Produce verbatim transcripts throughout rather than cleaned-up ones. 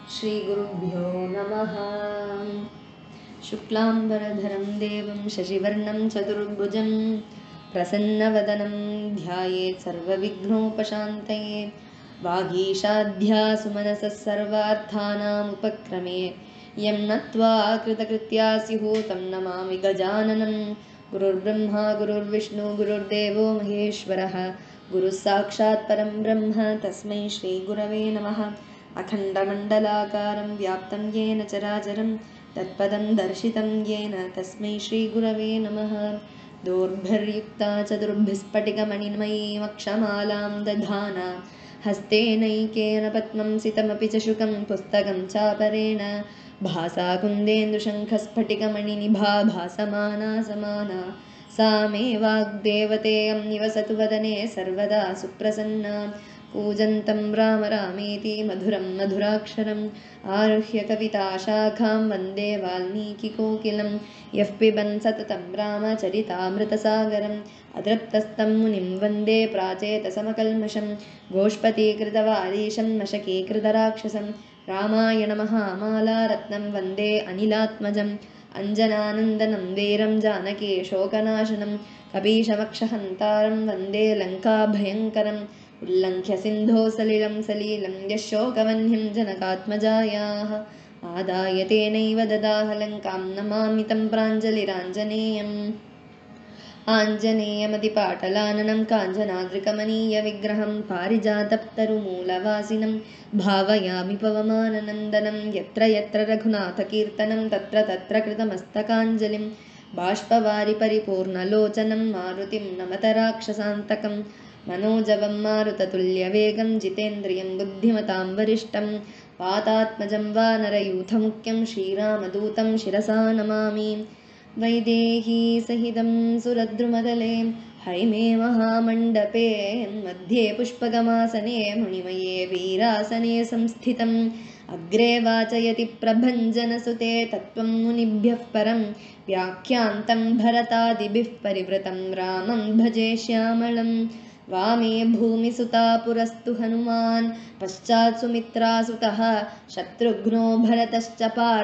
श्रीगुरुभ्यो नमः। शुक्लाम्बरधरं देवं शशिवर्णं चतुर्भुजं प्रसन्नवदनं ध्यायेत् सर्वविघ्नोपशान्तये। वागीशाध्यासुमनसः सर्वार्थानामुपक्रमे यं नत्वा कृतकृत्या स्युः तं नमामि गजाननं। गुरुर्ब्रह्मा गुरुर्विष्णु गुरुर्देवो महेश्वरः, गुरुः साक्षात् परं ब्रह्म तस्मै श्रीगुरवे नमः। अखण्डमण्डलाकारं व्याप्तं येन चराचरं तत्पदं दर्शितं येन तस्मै श्रीगुरवे नमः। दोर्भिर्युक्ता चतुर्भिस्फटिकमणिमयीमक्षमालां दधाना, हस्तेनैकेन पद्मं सितमपि च शुकं पुस्तकं चापरेण, भासा कुन्देन्दुशङ्खस्फटिकमणिनिभा भासमाना समाना, सा मे वाग्देवतेयं निवसतु वदने सर्वदा सुप्रसन्ना। कूजन्तं राम रामेति मधुरं मधुराक्षरम् आरुह्य कविताशाखां वन्दे वाल्मीकिकोकिलं। यः पिबन् सततं रामचरितामृतसागरम् अतृप्तस्तं मुनिं वन्दे प्राचेतसमकल्मषं। गोष्पतीकृतवारीशं मशकीकृतराक्षसं रामायणमहामालारत्नं वन्दे अनिलात्मजम्। अञ्जनानन्दनं वीरं जानकी शोकनाशनं कपीशमक्षहन्तारं वन्दे लङ्काभयङ्करम्। उल्लङ्घ्य सिन्धो सलिलं सलीलं यः शोकवह्निं जनकात्मजायाः, आदाय तेनैव ददाह लङ्कां नमामि तं प्राञ्जलिराञ्जनेयम्। आञ्जनेयमतिपाटलाननं काञ्चनाद्रिकमनीयविग्रहं पारिजातप्तरुमूलवासिनं भावयामि पवमाननन्दनं। यत्र यत्र रघुनाथकीर्तनं तत्र तत्र कृतमस्तकाञ्जलिं, बाष्पवारि परिपूर्णलोचनं मारुतिं नमत राक्षसान्तकम्। मनोजवं मारुततुल्यवेगं जितेन्द्रियं बुद्धिमतां वरिष्ठं, वातात्मजं वानरयूथमुख्यं श्रीरामदूतं शिरसा नमामि। वैदेहीसहितं सुरद्रुमदले हैमे महामण्डपे मध्ये पुष्पगमासने मुनिमये वीरासने संस्थितम्। अग्रे वाचयति प्रभञ्जनसुते तत्त्वं मुनिभ्यः परं, व्याख्यान्तं भरतादिभिः परिवृतं रामं भजे श्यामळम्। वामे भूमिसुता पुरस्तु हनुमान्, पश्चात् सुमित्रासुतः शत्रुघ्नो भरतश्च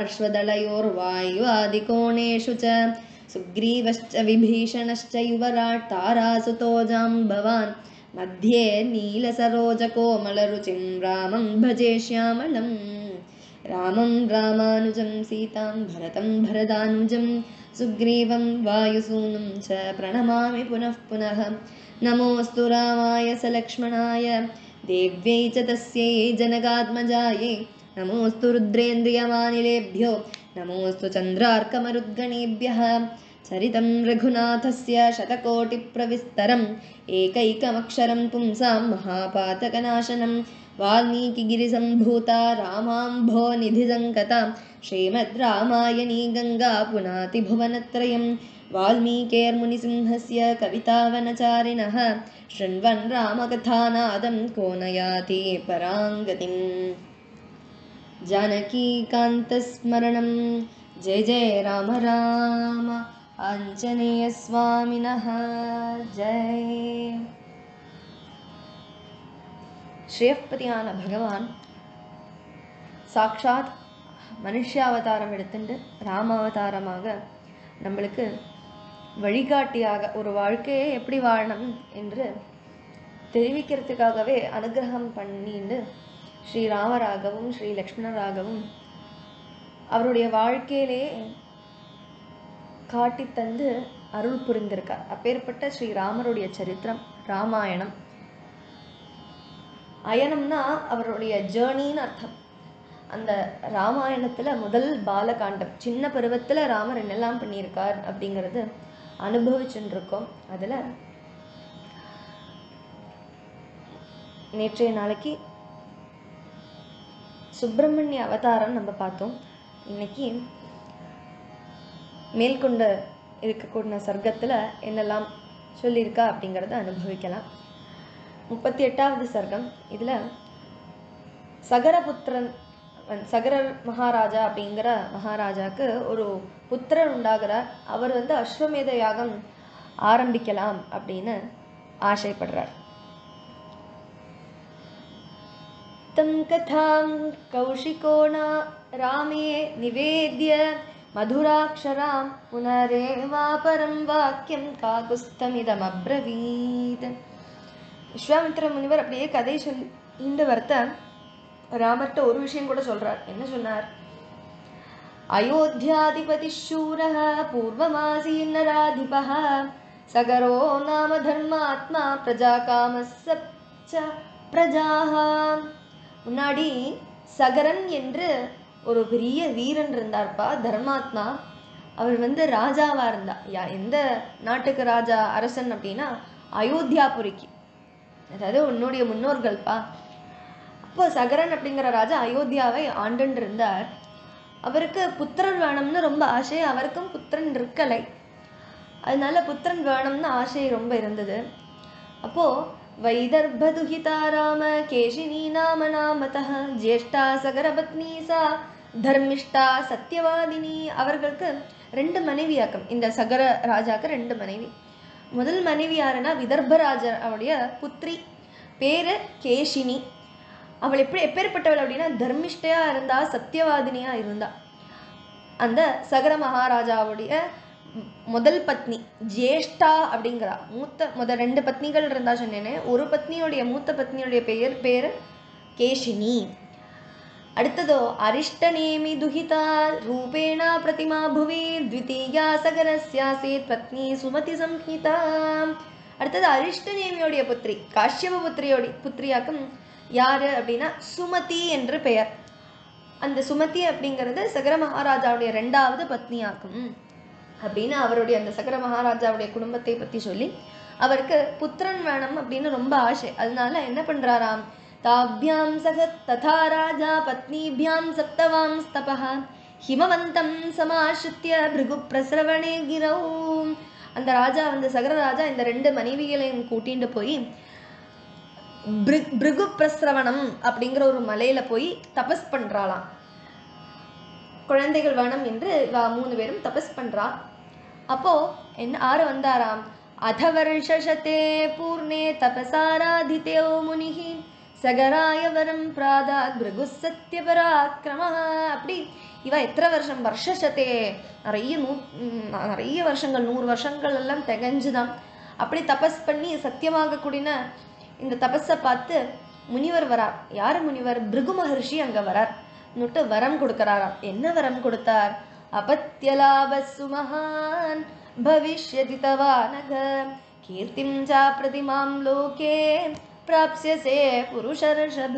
पार्श्वदलयोर्वायुवादिकोणेषु च, सुग्रीवश्च विभीषणश्च युवराट् तारासुतो जाम्बवान्। मध्ये नीलसरोजकोमलरुचिं रामं भजे श्यामळम्। रामं रामानुजं सीतां भरतं भरदानुजं, सुग्रीवं वायुसूनुं च प्रणमामि पुनः पुनः। नमोऽस्तु रामाय सलक्ष्मणाय देव्यै च तस्यै जनकात्मजायै, नमोऽस्तु रुद्रेन्द्रियमानिलेभ्यो नमोऽस्तु चन्द्रार्कमरुद्गणेभ्यः। चरितं रघुनाथस्य शतकोटिप्रविस्तरम्, एकैकमक्षरं पुंसां महापातकनाशनं। वाल्मीकिगिरिसम्भूता रामाम्भोनिधिसङ्कता, श्रीमद् रामायणी गङ्गा पुनाति भुवनत्रयम्। वाल्मीकेर्मुनिसिंहस्य कवितावनचारिणः, शृण्वन् रामकथानादं को न याति पराङ्गतिम्। जानकीकान्तस्मरणं जय जय राम राम, आञ्जनेयस्वामिनः जय. ஸ்ரீயப்பதியான பகவான் சாக்ஷாத் மனுஷாவதாரம் எடுத்துட்டு ராமாவதாரமாக நம்மளுக்கு வழிகாட்டியாக ஒரு வாழ்க்கையை எப்படி வாழணும் என்று தெரிவிக்கிறதுக்காகவே அனுகிரகம் பண்ணிட்டு ஸ்ரீராமராகவும் ஸ்ரீ லக்ஷ்மணராகவும் அவருடைய வாழ்க்கையிலே காட்டி தந்து அருள் புரிந்திருக்கார். அப்பேற்பட்ட ஸ்ரீராமருடைய சரித்திரம் ராமாயணம். அயனம்னா அவருடைய ஜேர்னின்னு அர்த்தம். அந்த ராமாயணத்தில் முதல் பாலகாண்டம், சின்ன பருவத்தில் ராமர் என்னெல்லாம் பண்ணியிருக்கார் அப்படிங்கிறது அனுபவிச்சுட்டு இருக்கோம். அதில் நேற்றைய நாளைக்கு சுப்பிரமணிய அவதாரம் நம்ம பார்த்தோம். இன்னைக்கு மேற்கொண்டு இருக்கக்கூடிய சர்க்கத்தில் என்னெல்லாம் சொல்லியிருக்கா அப்படிங்கிறத அனுபவிக்கலாம். முப்பத்தி எட்டாவது சர்க்கம். இதில் சகரபுத்திரன் சகரர் மகாராஜா அப்படிங்கிற மகாராஜாவுக்கு ஒரு புத்திரர் உண்டாகிறார். அவர் வந்து அஸ்வமேத யாகம் ஆரம்பிக்கலாம் அப்படின்னு ஆசைப்படுறார். तं कथां कौशिको न रामे निवेद्य मधुराक्षरां पुनरेवापरं वाक्यं काकुत्स्थमिदमब्रवीत्. விஸ்வாமித்திர முனிவர் அப்படியே கதை சொல் இந்த வார்த்தை ராமர்கிட்ட ஒரு விஷயம் கூட சொல்றார். என்ன சொன்னார்? அயோத்தியாதிபதி சூரः பூர்வமாசீன் நராதிபः சகரோ நாம தர்மாத்மா பிரஜா காமஸ்ஸ பிரஜாஹ. முன்னாடி சகரன் என்று ஒரு பெரிய வீரன் இருந்தார்ப்பா, தர்மாத்மா. அவர் வந்து ராஜாவா இருந்தா. யா எந்த நாட்டுக்கு ராஜா அரசன் அப்படின்னா அயோத்தியாபுரிக்கு, அதாவது உன்னுடைய முன்னோர்கள்ப்பா. அப்போ சகரன் அப்படிங்கிற ராஜா அயோத்தியாவை ஆண்டுன்னு இருந்தார். அவருக்கு புத்திரன் வேணும்னு ரொம்ப ஆசை. அவருக்கும் புத்திரன் இருக்கலை. அதனால புத்திரன் வேணும்னு ஆசை ரொம்ப இருந்தது. அப்போ வைதர்பதுஹிதா ராம கேஷினி நாம நாமதः ஜேஷ்டா சகரபத்னி சா தர்மிஷ்டா சத்யவாதினி. அவர்களுக்கு ரெண்டு மனைவியாக்கம். இந்த சகர ராஜாக்கு ரெண்டு மனைவி. முதல் மனைவி யாருன்னா விதர்பராஜர், அவருடைய புத்திரி, பேரு கேஷினி. அவள் எப்படி எப்பேற்பட்டவள் அப்படின்னா தர்மிஷ்டையா இருந்தா, சத்தியவாதினியா இருந்தா. அந்த சகர மகாராஜாவுடைய முதல் பத்னி ஜேஷ்டா அப்படிங்கிறா. மூத்த முதல் ரெண்டு பத்னிகள் இருந்தா சொன்னேனே, ஒரு பத்னியுடைய மூத்த பத்னியுடைய பெயர் பேரு கேஷினி. அடுத்ததோ அரிஷ்டநேமி துஹிதா ரூபேணா பிரதிமா புவி த்விதீயா சகரஸ்யாசேத் பத்னி சுமதி சம்ஹிதா. அடுத்தது அரிஷ்டநேமியோடைய புத்திரி, காஷ்யப புத்திரியோடைய புத்திரியாக்கும் யாரு அப்படின்னா சுமதி என்று பெயர். அந்த சுமதி அப்படிங்கிறது சகர மகாராஜாவுடைய ரெண்டாவது பத்னியாக்கும் அப்படின்னு அவருடைய அந்த சகர மகாராஜாவுடைய குடும்பத்தை பத்தி சொல்லி அவருக்கு புத்திரன் வேணும் அப்படின்னு ரொம்ப ஆசை. அதனால என்ன பண்றாராம், தாபியாம் சகத் ததா ராஜா பத்னிபியாம் சப்தவாம் ஸ்தபஹ ஹிமவந்தம் சமாஸ்ருத்ய பிருகு பிரசரவணே கிரௌ. அந்த ராஜா வந்து சகர ராஜா இந்த ரெண்டு மனைவிகளையும் கூட்டிட்டு போய் பிருகு பிரஸ்ரவணம் அப்படிங்கிற ஒரு மலையில போய் தபஸ் பண்றாளாம். குழந்தைகள் வேணும் என்று மூணு பேரும் தபஸ் பண்றா. அப்போ என்ன ஆறு வந்தாராம், அத வருஷே பூர்ணே தபசாராதிதே முனிஹி சகராய வரம் பிராதாத் பிருகு சத்ய பராக்கிரம. அப்படி இவ எத்தனை வருஷம், வருஷத்தே நிறைய நூ நிறைய வருஷங்கள், நூறு வருஷங்கள் எல்லாம் திகஞ்சுதான். அப்படி தபஸ் பண்ணி சத்தியமாக கூடின இந்த தபஸை பார்த்து முனிவர் வரார். யாரு முனிவர்? பிருகு மகர்ஷி அங்க வரார். நுட்டு வரம் கொடுக்கிறாராம். என்ன வரம் கொடுத்தார்? அபத்யலாப சுமஹான் பவிஷ்யதி தவானக கீர்த்திம் சா பிரதிமாம் லோகே பிராப்ஸ்யசே புருஷர்ஷப.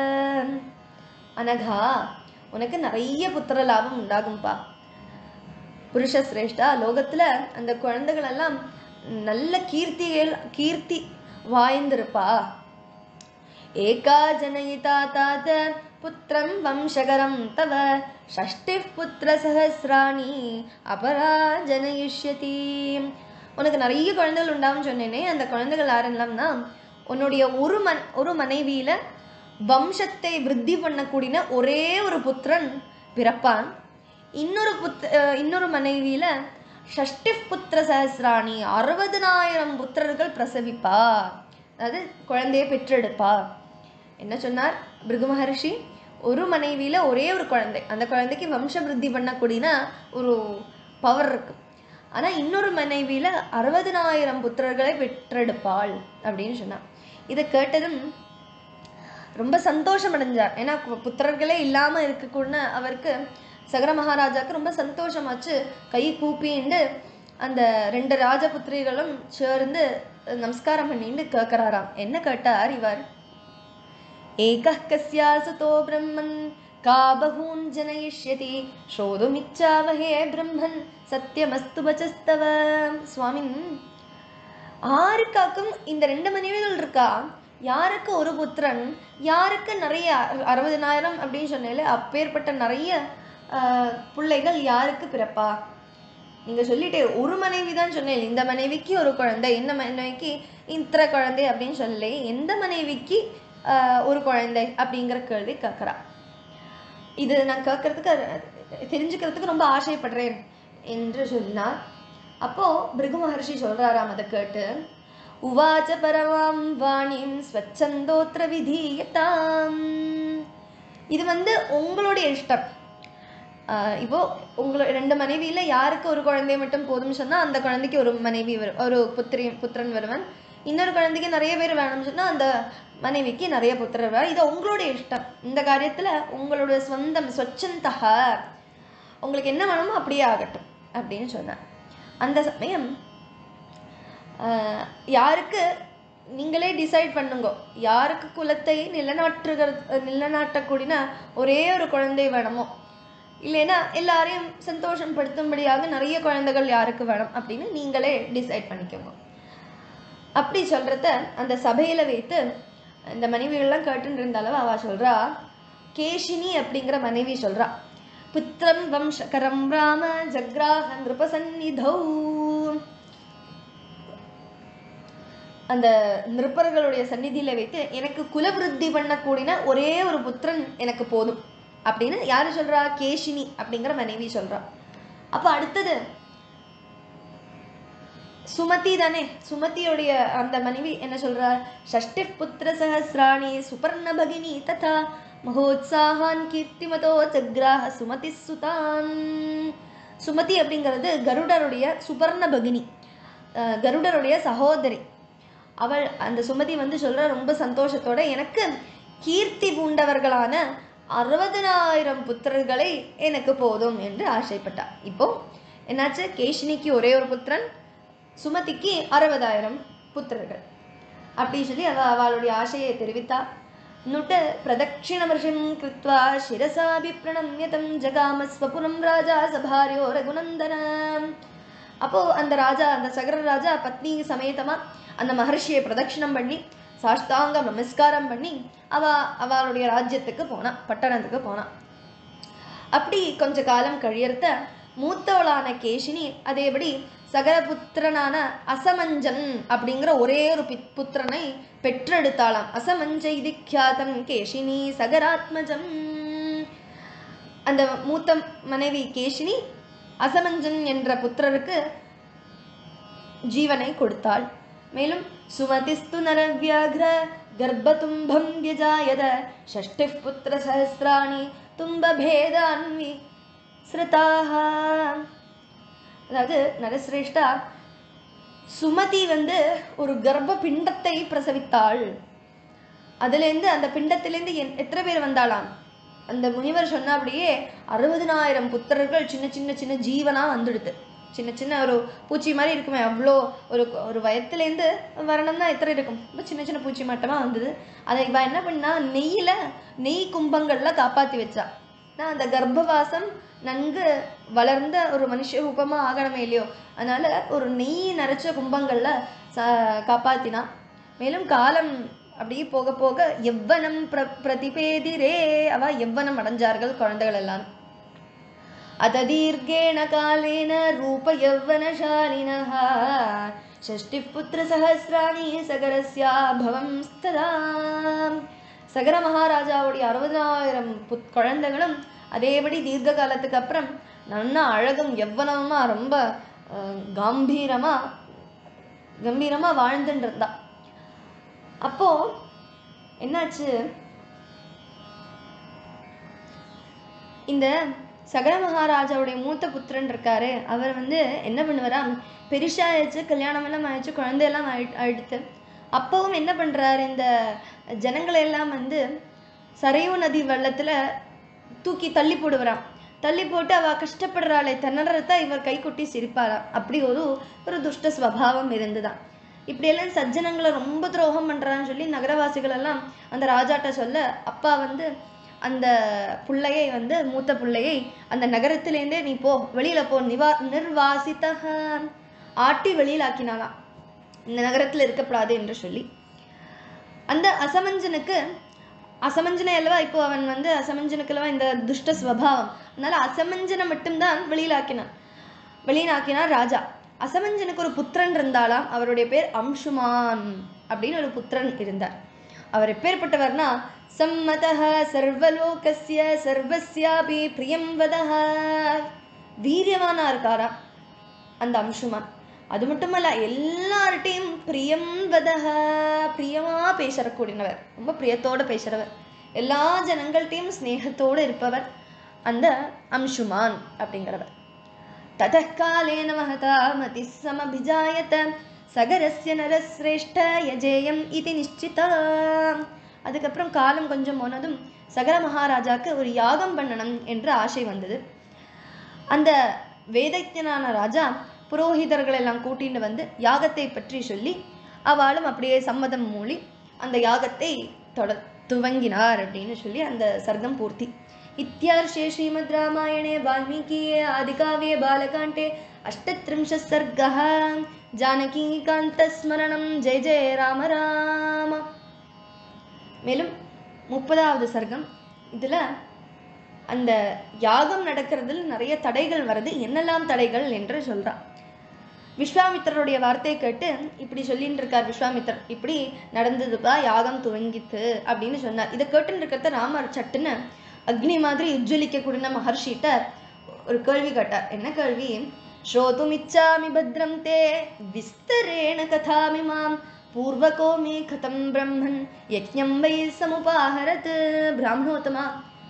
அனகா, உனக்கு நிறைய புத்திர லாபம் உண்டாகும்பா. புருஷ சிரேஷ்டா, லோகத்துல அந்த குழந்தைகள் எல்லாம் நல்ல கீர்த்திகள் கீர்த்தி வாய்ந்திருப்பா. ஏகா ஜனயிதா தாத புத்திரம் வம்சகரம் தவ ஷஷ்டி புத்திர சஹஸ்ராணி அபரா ஜனயிஷ்யதி. உனக்கு நிறைய குழந்தைகள் உண்டாகும் சொன்னேனே, அந்த குழந்தைகள் யாரெல்லாம்னா உன்னுடைய ஒரு மன் ஒரு மனைவியில வம்சத்தை விருத்தி பண்ணக்கூடிய ஒரே ஒரு புத்திரன் பிறப்பான். இன்னொரு புத் இன்னொரு மனைவியில ஷஷ்டி புத்திர சஹஸ்ராணி அறுபதனாயிரம் புத்திரர்கள் பிரசவிப்பா, அதாவது குழந்தையை பெற்றெடுப்பா. என்ன சொன்னார் பிருகு மகர்ஷி? ஒரு மனைவியில ஒரே ஒரு குழந்தை, அந்த குழந்தைக்கு வம்ச விருத்தி பண்ணக்கூடிய ஒரு பவர் இருக்கு. ஆனா இன்னொரு மனைவியில அறுபதனாயிரம் புத்திரர்களை பெற்றெடுப்பாள் அப்படின்னு சொன்னார். இதை கேட்டதும் ரொம்ப சந்தோஷம் அடைஞ்சார். ஏன்னா புத்திரர்களே இல்லாம இருக்கக்கூட அவருக்கு சகர மகாராஜாவுக்கு ரொம்ப சந்தோஷமாச்சு. கை கூப்பிண்டு அந்த ரெண்டு ராஜபுத்திரிகளும் சேர்ந்து நமஸ்காரம் பண்ணிட்டு கேட்கிறாராம். என்ன கேட்டார் இவர்? ஏகः கஸ்யா சுதோ பிரம்மன் கா பகூன் ஜனயிஷ்யதி ஸ்ரோதுமிச்சாவஹே பிரம்மன் சத்யமஸ்து பச்சஸ்தவ. சுவாமின், ஆருக்காக்கும் இந்த ரெண்டு மனைவிகள் இருக்கா? யாருக்கு ஒரு புத்திரன், யாருக்கு நிறைய அறுபதனாயிரம் அப்படின்னு சொன்னால அப்பேற்பட்ட நிறைய பிள்ளைகள் யாருக்கு பிறப்பா? நீங்க சொல்லிட்டே ஒரு மனைவி தான் சொன்னேன், இந்த மனைவிக்கு ஒரு குழந்தை, இந்த மனைவிக்கு இத்தனை குழந்தை அப்படின்னு சொல்லலே, எந்த மனைவிக்கு ஆஹ் ஒரு குழந்தை அப்படிங்கிற கேள்வி கேட்கறா. இது நான் கேட்கறதுக்கு தெரிஞ்சுக்கிறதுக்கு ரொம்ப ஆசைப்படுறேன் என்று சொன்னார். அப்போ பிருகு மகர்ஷி சொல்றாராம். அதை கேட்டு உவாச்ச பரமாம் வாணிம் ஸ்வச்சந்தோத்ர விதீயதாம். இது வந்து உங்களுடைய இஷ்டம். இப்போ உங்களோட ரெண்டு மனைவியில யாருக்கு ஒரு குழந்தை மட்டும் போதும்னு சொன்னா அந்த குழந்தைக்கு ஒரு மனைவி வரும், ஒரு புத்திரி புத்திரன் வருவன். இன்னொரு குழந்தைக்கு நிறைய பேர் வேணும்னு சொன்னா அந்த மனைவிக்கு நிறைய புத்திரர் வருவார். இது உங்களுடைய இஷ்டம். இந்த காரியத்துல உங்களுடைய சொந்தம் ஸ்வச்சந்தக, உங்களுக்கு என்ன வேணுமோ அப்படியே ஆகட்டும் அப்படின்னு சொன்னார். அந்த சமயம் யாருக்கு நீங்களே டிசைட் பண்ணுங்க, யாருக்கு குலத்தை நிலநாட்டுகிற நிலநாட்டக்கூடிய ஒரே ஒரு குழந்தை வேணுமோ, இல்லைன்னா எல்லாரையும் சந்தோஷம் படுத்தும்படியாக நிறைய குழந்தைகள் யாருக்கு வேணும் அப்படின்னு நீங்களே டிசைட் பண்ணிக்கோங்க. அப்படி சொல்றத அந்த சபையில வைத்து இந்த மனைவிகள்லாம் கேட்டுன்னு இருந்தாலும் அவ சொல்றா, கேஷினி அப்படிங்கிற மனைவி சொல்றா, புத்திரம் வம்சகரம் ராம ஜக்ராஹ நிருபசன்னிதௌ. அந்த நிருப்பர்களுடைய சந்நிதியில வைத்து எனக்கு குலவிருத்தி பண்ணக்கூடிய ஒரே ஒரு புத்திரன் எனக்கு போதும் அப்படின்னு யாரு சொல்றா? கேஷினி அப்படிங்கிற மனைவி சொல்றா. அப்ப அடுத்தது சுமதி தானே, சுமதியுடைய அந்த மனைவி என்ன சொல்றா? ஷஷ்டி புத்திர சஹஸ்ராணி சுபர்ண பகினி ததா மகோத்சாகான் கீர்த்திமதோ ஜக்ராஹ சுமதி சுதான். சுமதி அப்படிங்கிறது கருடருடைய சுபர்ண பகினி, கருடருடைய சகோதரி. அவள் அந்த சுமதி வந்து சொல்ற ரொம்ப சந்தோஷத்தோட எனக்கு கீர்த்தி பூண்டவர்களான அறுபதனாயிரம் புத்திரர்களை எனக்கு போதும் என்று ஆசைப்பட்டா. இப்போ என்னாச்சு? கேஷினிக்கு ஒரே ஒரு புத்திரன், சுமதிக்கு அறுபதாயிரம் புத்திரர்கள் அப்படி சொல்லி அவ அவளுடைய ஆசையை தெரிவித்தா. நுட்ட பிரதட்சிண வருஷம் கிருத்வா சிரசாபி பிரணம்யதம் ஜகாம ஸ்வபுரம் ராஜா சபாரியோ ரகுநந்தன. அப்போ அந்த ராஜா, அந்த சகர ராஜா பத்னி சமேதமா அந்த மகர்ஷியை பிரதட்சிணம் பண்ணி சாஷ்டாங்க நமஸ்காரம் பண்ணி அவ அவளுடைய ராஜ்யத்துக்கு போனா, பட்டணத்துக்கு போனா. அப்படி கொஞ்ச காலம் கழியறத மூத்தவளான கேஷினி அதேபடி சகரபுத்திரனான அசமஞ்சன் அப்படிங்கிற ஒரே ஒரு புத்திரனை பெற்றெடுத்தாளாம். அசமஞ்ச இதிக்யாதம் கேஷினி சகராத்மஜம். அந்த மூத்த மனைவி கேஷினி அசமஞ்சன் என்ற புத்திரருக்கு ஜீவனை கொடுத்தாள். மேலும் சுமதிஸ்து நரவ்யாக்ர கர்ப்பதும்பம் விஜாயத ஷஷ்டி புத்திர சஹஸ்ராணி தும்பபேதான்வி ஸ்ருதாக. அதாவது நரசிரேஷ்டா, சுமதி வந்து ஒரு கர்ப்ப பிண்டத்தை பிரசவித்தாள். அதுலேருந்து அந்த பிண்டத்திலேருந்து எத்தனை பேர் வந்தாளாம்? அந்த முனிவர் சொன்ன அப்படியே அறுபதினாயிரம் புத்திரர்கள் சின்ன சின்ன சின்ன ஜீவனா வந்துடுது. சின்ன சின்ன ஒரு பூச்சி மாதிரி இருக்குமே, அவ்வளோ ஒரு ஒரு வயத்துலேருந்து வரணும்னா எத்தனை இருக்கும், ரொம்ப சின்ன சின்ன பூச்சி மட்டமாக வந்தது. அதை இவ என்ன பண்ணா, நெய்யில் நெய் கும்பங்கள்ல காப்பாற்றி வச்சா. நான் அந்த கர்ப்பவாசம் நன்கு வளர்ந்த ஒரு மனுஷ ரூபமாக ஆகணுமே இல்லையோ, அதனால ஒரு நெய் நிறைச்ச கும்பங்கள்ல காப்பாத்தினா. மேலும் காலம் அப்படியே போக போக எவ்வனம் பிர பிரதிபேதிரே அவ எவ்வனம் அடைஞ்சார்கள் குழந்தைகள் எல்லாம். அததீர்கேண காலேன ரூப யவ்வனசாலினஹ ஷஷ்டி புத்திர சஹஸ்ராணி சகரஸ்யா பவம் ஸ்ததா. சகர மகாராஜாவுடைய அறுபதாயிரம் புத் குழந்தைகளும் அதேபடி தீர்க்க காலத்துக்கு அப்புறம் நல்ல அழகும் எவ்வனமா ரொம்ப கம்பீரமா கம்பீரமா வாழ்ந்துட்டு இருந்தா. அப்போ என்னாச்சு, இந்த சகர மகாராஜாவுடைய மூத்த புத்திரன் இருக்காரு, அவர் வந்து என்ன பண்ணுவாரா, பெருசாயிடுச்சு, கல்யாணம் எல்லாம் ஆயிடுச்சு, குழந்தையெல்லாம் ஆயி ஆயிடுத்து அப்பவும் என்ன பண்றாரு, இந்த ஜனங்களை எல்லாம் வந்து சரையு நதி வெள்ளத்துல தூக்கி தள்ளி போடுவாராம். தள்ளி போட்டு அவ கஷ்டப்படுறாளே திணறத்தான் இவர் கை கொட்டி சிரிப்பாராம். அப்படி ஒரு ஒரு துஷ்ட ஸ்வபாவம் இருந்துதான். இப்படியெல்லாம் சஜ்ஜனங்களை ரொம்ப துரோகம் பண்றான்னு சொல்லி நகரவாசிகள் எல்லாம் அந்த ராஜாட்ட சொல்ல, அப்பா வந்து அந்த புள்ளையை வந்து மூத்த புள்ளையை அந்த நகரத்திலேருந்தே நீ போ, வெளியில போ, நிவா நிர்வாசித்தக ஆட்டி வெளியில் ஆக்கினாலாம், இந்த நகரத்துல இருக்கப்படாது என்று சொல்லி. அந்த அசமஞ்சனுக்கு அசமஞ்சனை அல்லவா இப்போ அவன் வந்து அசமஞ்சனுக்கு அல்லவா இந்த துஷ்ட ஸ்வபாவம், அதனால அசமஞ்சனை மட்டும்தான் வெளியிலாக்கினான் வெளியிலாக்கினார் ராஜா. அசமஞ்சனுக்கு ஒரு புத்திரன் இருந்தாலாம், அவருடைய பேர் அம்சுமான் அப்படின்னு ஒரு புத்திரன் இருந்தார். அவர் எப்பேற்பட்டவர்னா, சம்மதஹ சர்வலோகஸ்ய சர்வஸ்யாபி பிரியம் வதஹ, வீரியவானா இருக்காரா அந்த அம்சுமான். அது மட்டுமல்ல, எல்லார்ட்டையும் பிரியம் வதஹ, பிரியமா பேசக்கூடியவர், ரொம்ப பிரியத்தோட பேசுறவர். எல்லா ஜனங்கள்கிட்டையும் ஸ்நேகத்தோடு இருப்பவர் அந்த அம்சுமான் அப்படிங்கிறவர். ததः காலேன மஹதா மதிः சமபிஜாயத சகரஸ்ய நரஸ்ரேஷ்ட யஜேயம் இதி நிஷ்சிதா. அதுக்கப்புறம் காலம் கொஞ்சம் போனதும் சகர மகாராஜாக்கு ஒரு யாகம் பண்ணணும் என்ற ஆசை வந்தது. அந்த வேதஜனான ராஜா புரோஹிதர்கள் எல்லாம் கூட்டிட்டு வந்து யாகத்தை பற்றி சொல்லி அவளும் அப்படியே சம்மதம் மூலி அந்த யாகத்தை தொட துவங்கினார் அப்படின்னு சொல்லி அந்த சர்க்கம் பூர்த்தி. இத்தியார்ஷே ஸ்ரீமத் ராமாயணே வால்மீகியே ஆதிகாவ்யே பாலகாண்டே அஷ்டத்ரிம்ஷத் சர்கः ஜானகீகாந்த ஸ்மரணம் ஜெய ஜெய ராம ராம. மேலும் முப்பதாவது சர்க்கம். இதுல அந்த யாகம் நடக்கிறதுல நிறைய தடைகள் வருது. என்னெல்லாம் தடைகள் என்று சொல்றா. விஸ்வாமித்திரருடைய வார்த்தையை கேட்டு இப்படி சொல்லிட்டு இருக்கார் விஸ்வாமித்திரர். இப்படி நடந்ததுப்பா, யாகம் துவங்கித்து அப்படின்னு சொன்னார். இதை கேட்டுன்னு இருக்கிறத ராமர் சட்டுன்னு அக்னி மாதிரி உஜ்ஜலிக்க கூடின மகர்ஷிட்ட ஒரு கேள்வி கேட்டார். என்ன கேள்வி? ஸ்ரோதுமிச்சாமி பத்ரம் தே விஸ்தரேண கதாமிமாம் பூர்வகோ மே கதம் பிரம்மன் யஜ்ஞம் வை சமுபாஹரத். பிராமணோத்தமா,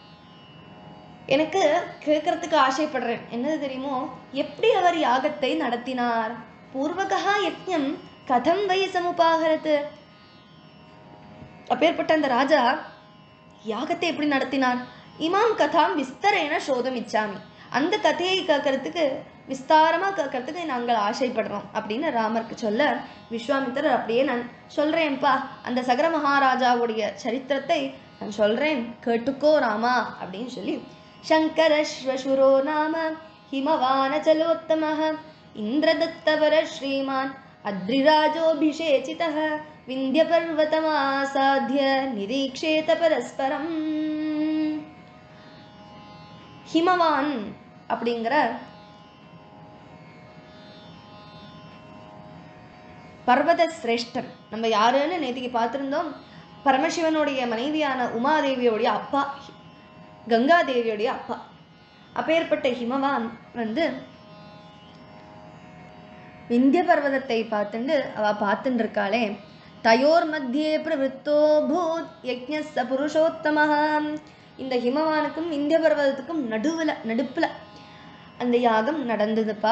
எனக்கு கேட்கறதுக்கு ஆசைப்படுறேன். என்னது தெரியுமோ, எப்படி அவர் யாகத்தை நடத்தினார்? பூர்வகா யஜ்ஞம் கதம் வை சமுபாஹரத். அப்பேற்பட்ட அந்த ராஜா யாகத்தை எப்படி நடத்தினார்? இமாம் கதாம் விஸ்தரேன ஸ்ரோதம் இச்சாமி. அந்த கதையை கேட்கறதுக்கு, விஸ்தாரமா கேட்கறதுக்கு நாங்கள் ஆசைப்படுறோம் அப்படின்னு ராமருக்கு சொல்ல, விஸ்வாமித்திரர் அப்படியே நான் சொல்றேன்ப்பா, அந்த சகர மகாராஜாவுடைய சரித்திரத்தை நான் சொல்றேன், கேட்டுக்கோ ராமா அப்படின்னு சொல்லி, சங்கரஸ்வசுரோ நாம ஹிமவானச்சலோத்தமः இந்திரதத்தவர ஸ்ரீமான் அத்ரிராஜோபிஷேசிதः விந்திய பர்வதமாசாத்ய நிரீக்ஷேத பரஸ்பரம். ஹிமவான் அப்படிங்கிற பர்வத சிரேஷ்டன் நம்ம யாருன்னு நேத்திக்கு பார்த்திருந்தோம். பரமசிவனுடைய மனைவியான உமாதேவியோடைய அப்பா, கங்காதேவியோடைய அப்பா. அப்பேற்பட்ட ஹிமவான் வந்து விந்திய பர்வதத்தை பார்த்துண்டு அவ பார்த்துட்டு இருக்காளே. தயோர் மத்தியே பிரவருத்தோ பூத் யஜ்ஞஸ்ஸ புருஷோத்தமஹ. இந்த ஹிமவானுக்கும் விந்திய பர்வதத்துக்கும் நடுவுல நடுப்புல அந்த யாகம் நடந்ததுப்பா.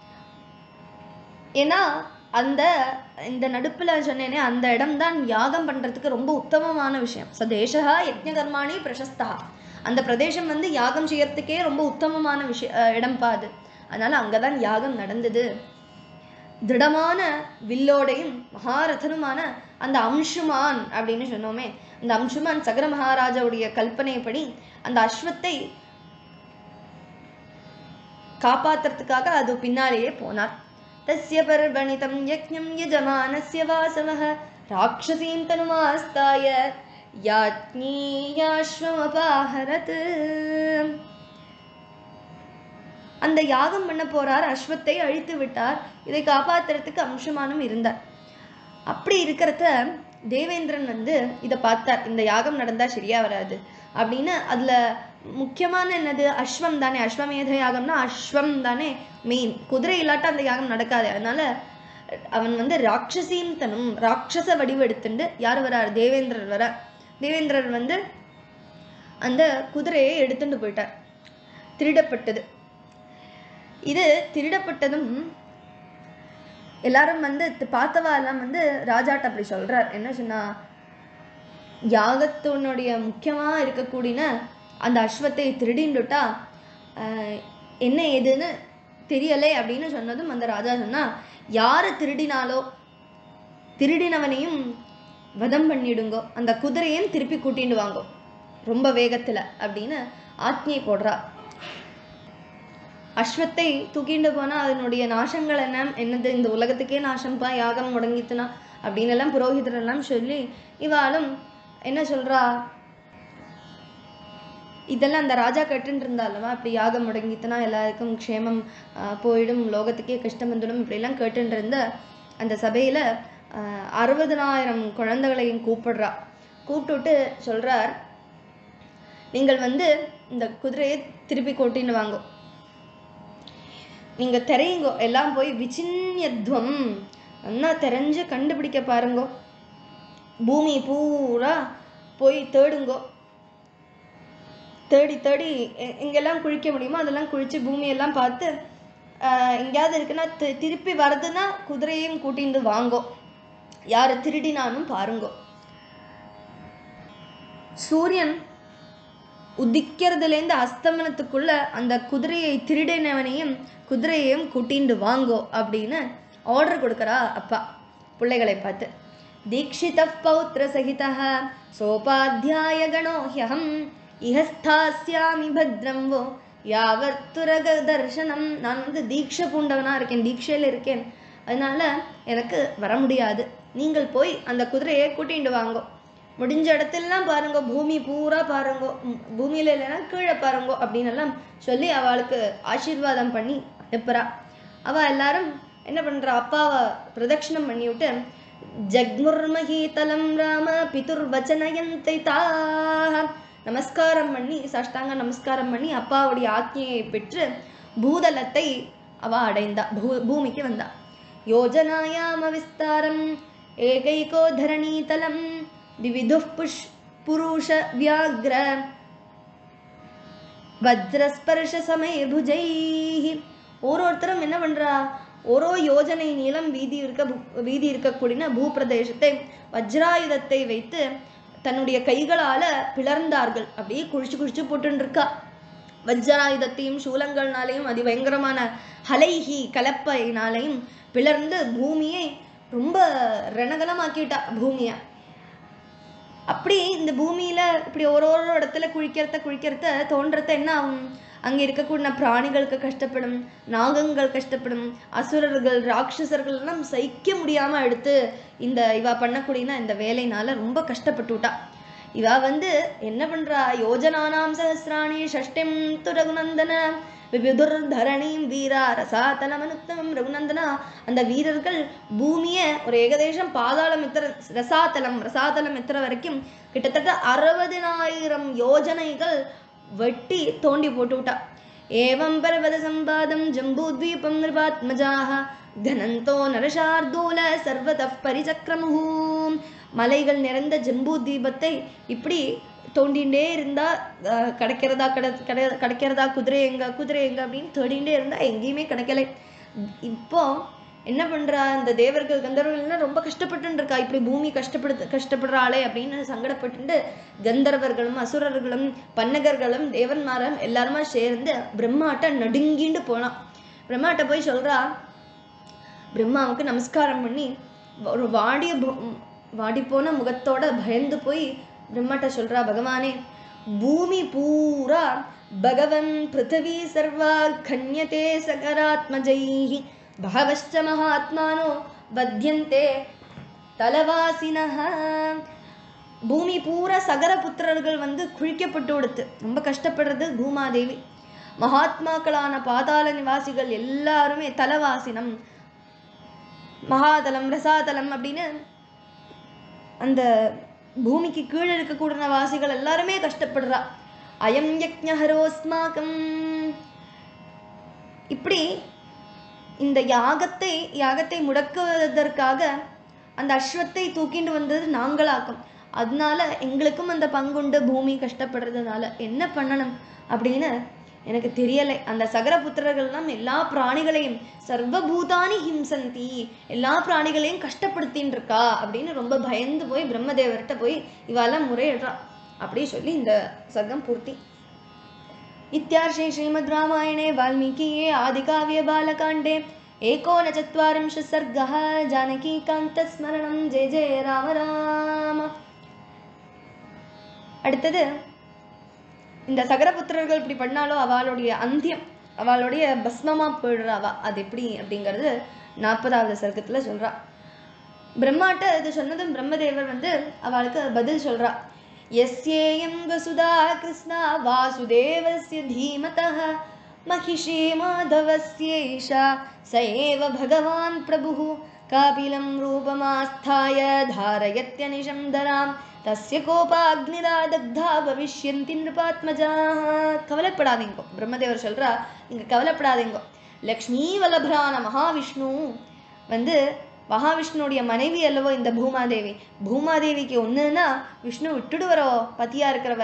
ஏன்னா அந்த இந்த நடுப்புல சொன்னேனே அந்த இடம் தான் யாகம் பண்றதுக்கு ரொம்ப உத்தமமான விஷயம். சதேசா யஜ்ஞ கர்மாணி பிரசஸ்தா. அந்த பிரதேசம் வந்து யாகம் செய்யறதுக்கே ரொம்ப உத்தமமான விஷய இடம் பாது. அதனால அங்கதான் யாகம் நடந்தது. திருடமான வில்லோடையும் மகாரதனுமான அந்த அம்சுமான் அப்படின்னு சொன்னோமே, அந்த அம்சுமான் சகர மகாராஜாவுடைய கல்பனைப்படி அந்த அஸ்வத்தை காப்பாத்துறதுக்காக அது பின்னாலேயே போனார். தஸ்ய பர்வணிதம் யஜ்ஞம் யஜமானஸ்ய வாசவஹ ராட்சசீம் தனுமாஸ்தாய யாத்ஞீயாஸ்வமபாஹரத். அந்த யாகம் பண்ண போறார், அஸ்வத்தை அழித்து விட்டார். இதை காப்பாத்துறதுக்கு அம்சுமானும் இருந்தார். அப்படி இருக்கிறத தேவேந்திரன் வந்து இதை பார்த்தார். இந்த யாகம் நடந்தா சரியா வராது அப்படின்னு. அதுல முக்கியமான என்னது? அஸ்வம் தானே. அஸ்வமேத யாகம்னா அஸ்வம் தானே மெயின். குதிரை இல்லாட்டா அந்த யாகம் நடக்காது. அதனால அவன் வந்து ராட்சசீம் தனும் ராட்சச வடிவெடுத்துண்டு யார் வரார்? தேவேந்திரர் வர. தேவேந்திரர் வந்து அந்த குதிரையை எடுத்துட்டு போயிட்டார். திருடப்பட்டது. இது திருடப்பட்டதும் எல்லாரும் வந்து பார்த்தவா எல்லாம் வந்து ராஜாட்ட அப்படி சொல்றார். என்ன சொன்னா, யாகத்தினுடைய முக்கியமா இருக்கக்கூடிய அந்த அஸ்வத்தை திருடிண்டுட்டா என்ன ஏதுன்னு தெரியலை அப்படின்னு சொன்னதும் அந்த ராஜா சொன்னா, யாரு திருடினாலோ திருடினவனையும் வதம் பண்ணிடுங்கோ, அந்த குதிரையும் திருப்பி கூட்டிட்டு வாங்கோ ரொம்ப வேகத்துல அப்படின்னு ஆத்மியை போடுறா. அஸ்வத்தை தூக்கிண்டு போனா அதனுடைய நாசங்கள் என்ன என்னது? இந்த உலகத்துக்கே நாசம்பா, யாகம் முடங்கித்துனா அப்படின்னு எல்லாம் புரோஹிதர் எல்லாம் சொல்லி இவாளும் என்ன சொல்றா, இதெல்லாம் அந்த ராஜா கட்டுன்னு இருந்தா அல்லவா, இப்படி யாகம் முடங்கித்துனா எல்லாருக்கும் க்ஷேமம் போயிடும், லோகத்துக்கே கஷ்டம் வந்துடும், இப்படிலாம் கேட்டுன்னு இருந்த அந்த சபையில அறுபதனாயிரம் குழந்தைகளையும் கூப்பிடுறா. கூப்பிட்டுட்டு சொல்றார், நீங்கள் வந்து இந்த குதிரையை திருப்பி கூட்டின்னு வாங்கோ, நீங்க தெரியுங்கோ, எல்லாம் போய் விசின்யத்வம் நல்லா தெரிஞ்சு கண்டுபிடிக்க பாருங்கோ, பூமி பூரா போய் தேடுங்கோ, தேடி தேடி எங்கெல்லாம் குழிக்க முடியுமோ அதெல்லாம் குழிச்சு பூமியெல்லாம் பார்த்து எங்கேயாவது இருக்குன்னா திருப்பி வருதுன்னா குதிரையும் கூட்டிட்டு வாங்கோ, யார் திருடினானும் பாருங்கோ. சூரியன் உதிக்கிறதுலேருந்து அஸ்தமனத்துக்குள்ள அந்த குதிரையை திருடினவனையும் குதிரையையும் கூட்டிண்டு வாங்கோ அப்படின்னு ஆர்டர் கொடுக்குறா அப்பா பிள்ளைகளை பார்த்து. தீக்ஷித பௌத்திர சகிதா சோபாத்தியாய கணோஹ்யஹம் இஹஸ்தாஸ்யாமி பத்ரம்வோ யாவத்துரக தர்சனம். நான் வந்து தீட்சை பூண்டவனா இருக்கேன், தீட்சையில் இருக்கேன், அதனால எனக்கு வர முடியாது, நீங்கள் போய் அந்த குதிரையை கூட்டிட்டு வாங்கோ, முடிஞ்ச இடத்துலலாம் பாருங்கோ, பூமி பூரா பாருங்கோ, பூமியில இல்லைன்னா கீழே பாருங்கோ அப்படின்னு எல்லாம் சொல்லி அவளுக்கு ஆசீர்வாதம் பண்ணி அனுப்புறா. அவள் எல்லாரும் என்ன பண்றா, அப்பாவை பிரதட்சணம் பண்ணி விட்டு ஜக்முர்மஹீதலம் ராம பிதுர் வச்சனயந்தை தாஹ நமஸ்காரம் பண்ணி சாஷ்டாங்க நமஸ்காரம் பண்ணி அப்பாவுடைய ஆக்ஞையை பெற்று பூதலத்தை அவ அடைந்தா, பூ பூமிக்கு வந்தா. யோஜனாயாம விஸ்தாரம் ஏகைகோ தரணீதலம் திவிதுப் புஷ் புருஷ வியாக்ர வஜ்ரஸ்பர்ஷ சமய புஜைஹி. ஒரு ஒருத்தரும் என்ன பண்றா, ஓரோ யோஜனை நீளம் வீதி இருக்க வீதி இருக்கக்கூடிய பூப்பிரதேசத்தை வஜ்ராயுதத்தை வைத்து தன்னுடைய கைகளால பிளர்ந்தார்கள். அப்படியே குழிச்சு குழிச்சு போட்டு இருக்கா. வஜ்ராயுதத்தையும் சூலங்கள்னாலையும் அதி பயங்கரமான ஹலைஹி கலப்பையினாலையும் பிளர்ந்து பூமியை ரொம்ப ரணகலமாக்கிட்டா பூமியை. அப்படி இந்த பூமியில இப்படி ஒரு ஒரு இடத்துல குழிக்கிறத குழிக்கிறத தோன்றத என்ன ஆகும், அங்க இருக்கக்கூடிய பிராணிகளுக்கு கஷ்டப்படும், நாகங்கள் கஷ்டப்படும், அசுரர்கள் ராட்சசர்கள் எல்லாம் சகிக்க முடியாம எடுத்து இந்த இவா பண்ணக்கூடிய இந்த வேலைனால ரொம்ப கஷ்டப்பட்டுட்டா. இவா வந்து என்ன பண்றா, யோஜனானாம் சஹஸ்ராணி ஷஷ்டிம் து ரகுநந்தன விபிதுர் தரணீம் வீரா ரசாதலமனுத்தமம் ரகுநந்தனா. அந்த வீரர்கள் பூமியை ஒரு ஏகதேசம் பாதாளம் எத்தனை ரசாதலம் ரசாதலம் எத்தனை வரைக்கும் கிட்டத்தட்ட அறுபதினாயிரம் யோஜனைகள் வெட்டி தோண்டி போட்டு விட்டா. ஏவம் பர்வத சம்பாதம் ஜம்பூத்வீபம் நிருபாத்மஜாஹ கனந்தோ நரசார்தூல சர்வத பரிசக்ரமுஹு. மலைகள் நிறைந்த ஜம்பூ தீபத்தை இப்படி தோண்டிகிட்டே இருந்தா கிடைக்கிறதா கிடை கிடை கிடைக்கிறதா குதிரை எங்க குதிரை எங்க அப்படின்னு தேடிகிட்டே இருந்தா எங்கேயுமே கிடைக்கலை. இப்போ என்ன பண்றா, இந்த தேவர்கள் கந்தர்வர்கள்லாம் ரொம்ப கஷ்டப்பட்டு இருக்கா, இப்படி பூமி கஷ்டப்படு கஷ்டப்படுறாளே அப்படின்னு சங்கடப்பட்டு கந்தர்வர்களும் அசுரர்களும் பன்னகர்களும் தேவன்மாரும் எல்லாருமா சேர்ந்து பிரம்மாட்ட நடுங்கிண்டு போனான். பிரம்மாட்ட போய் சொல்றா, பிரம்மாவுக்கு நமஸ்காரம் பண்ணி ஒரு வாடிய வாடி போன முகத்தோட பயந்து போய் பிரம்மாட்ட சொல்றா, பகவானே பூமி பூரா பகவன் பிருத்திவி சர்வா கன்யதே சகராத்மஜைஹி பகவஷ்ச மகாத்மானோ வத்யந்தே தலவாசினஹ. பூமி பூரா சகர புத்திரர்கள் வந்து குழிக்கப்பட்டு கொடுத்து ரொம்ப கஷ்டப்படுறது பூமாதேவி. மகாத்மாக்களான பாதாள நிவாசிகள் எல்லாருமே தலவாசினம் மகாதலம் ரசாதலம் அப்படின்னு அந்த பூமிக்கு கீழே இருக்கக்கூடிய வாசிகள் எல்லாருமே கஷ்டப்படுறா. அயம் யக்ஞஹரோஸ்மாகம். இப்படி இந்த யாகத்தை யாகத்தை முடக்குவதற்காக அந்த அஸ்வத்தை தூக்கிண்டு வந்தது நாங்களாக்கும், அதனால எங்களுக்கும் அந்த பங்குண்டு பூமி கஷ்டப்படுறதுனால என்ன பண்ணணும் அப்படின்னு எனக்கு தெரியலை. அந்த சகரபுத்திரர்கள்லாம் எல்லா பிராணிகளையும் சர்வபூதானி ஹிம்சந்தி எல்லா பிராணிகளையும் கஷ்டப்படுத்தின்னு இருக்கா அப்படின்னு ரொம்ப பயந்து போய் பிரம்மதேவர்கிட்ட போய் இவாலாம் முறையிடுறா. அப்படி சொல்லி இந்த சர்க்கம் பூர்த்தி. இத்தியார்ஷே ஸ்ரீமத் ராமாயணே வால்மீகியே ஆதிகாவ்ய பாலகாண்டே ஏகோனச்சத்வாரிம்ஷ சர்கः ஜானகி காந்த ஸ்மரணம் ஜெய ஜெய ராம ராம. அடுத்தது இந்த சகரபுத்திரர்கள் இப்படி பண்ணாலோ அவளுடைய அந்தியம் அவளுடைய பஸ்மமா போயிடுறாவா, அது எப்படி அப்படிங்கிறது நாற்பதாவது சர்க்கத்துல சொல்றா. பிரம்மாட்ட இது சொன்னதும் பிரம்மதேவர் வந்து அவளுக்கு பதில் சொல்றா. யஸ்யேயம் வசுதா கிருஷ்ணா வாசுதேவஸ்ய தீமதः மகிஷே மாதவஸ்யேஷா சஏவ பகவான் பிரபுः காபிலம் ரூபமாஸ்தாய தாரயத்யனிஷம் தராம் தஸ்ய கோபாக்னிராதக்தா பவிஷ்யந்தி நிருபாத்மஜாஹ. கவலைப்படாதீங்கோ, பிரம்மதேவர் சொல்றா, நீங்க கவலைப்படாதீங்கோ. லக்ஷ்மி வல்லபரான மகாவிஷ்ணு வந்து மகாவிஷ்ணுடைய மனைவி அல்லவோ இந்த பூமாதேவி. பூமாதேவிக்கு ஒண்ணுன்னா விஷ்ணு விட்டுடுவரோ பத்தியா இருக்கிறவர்,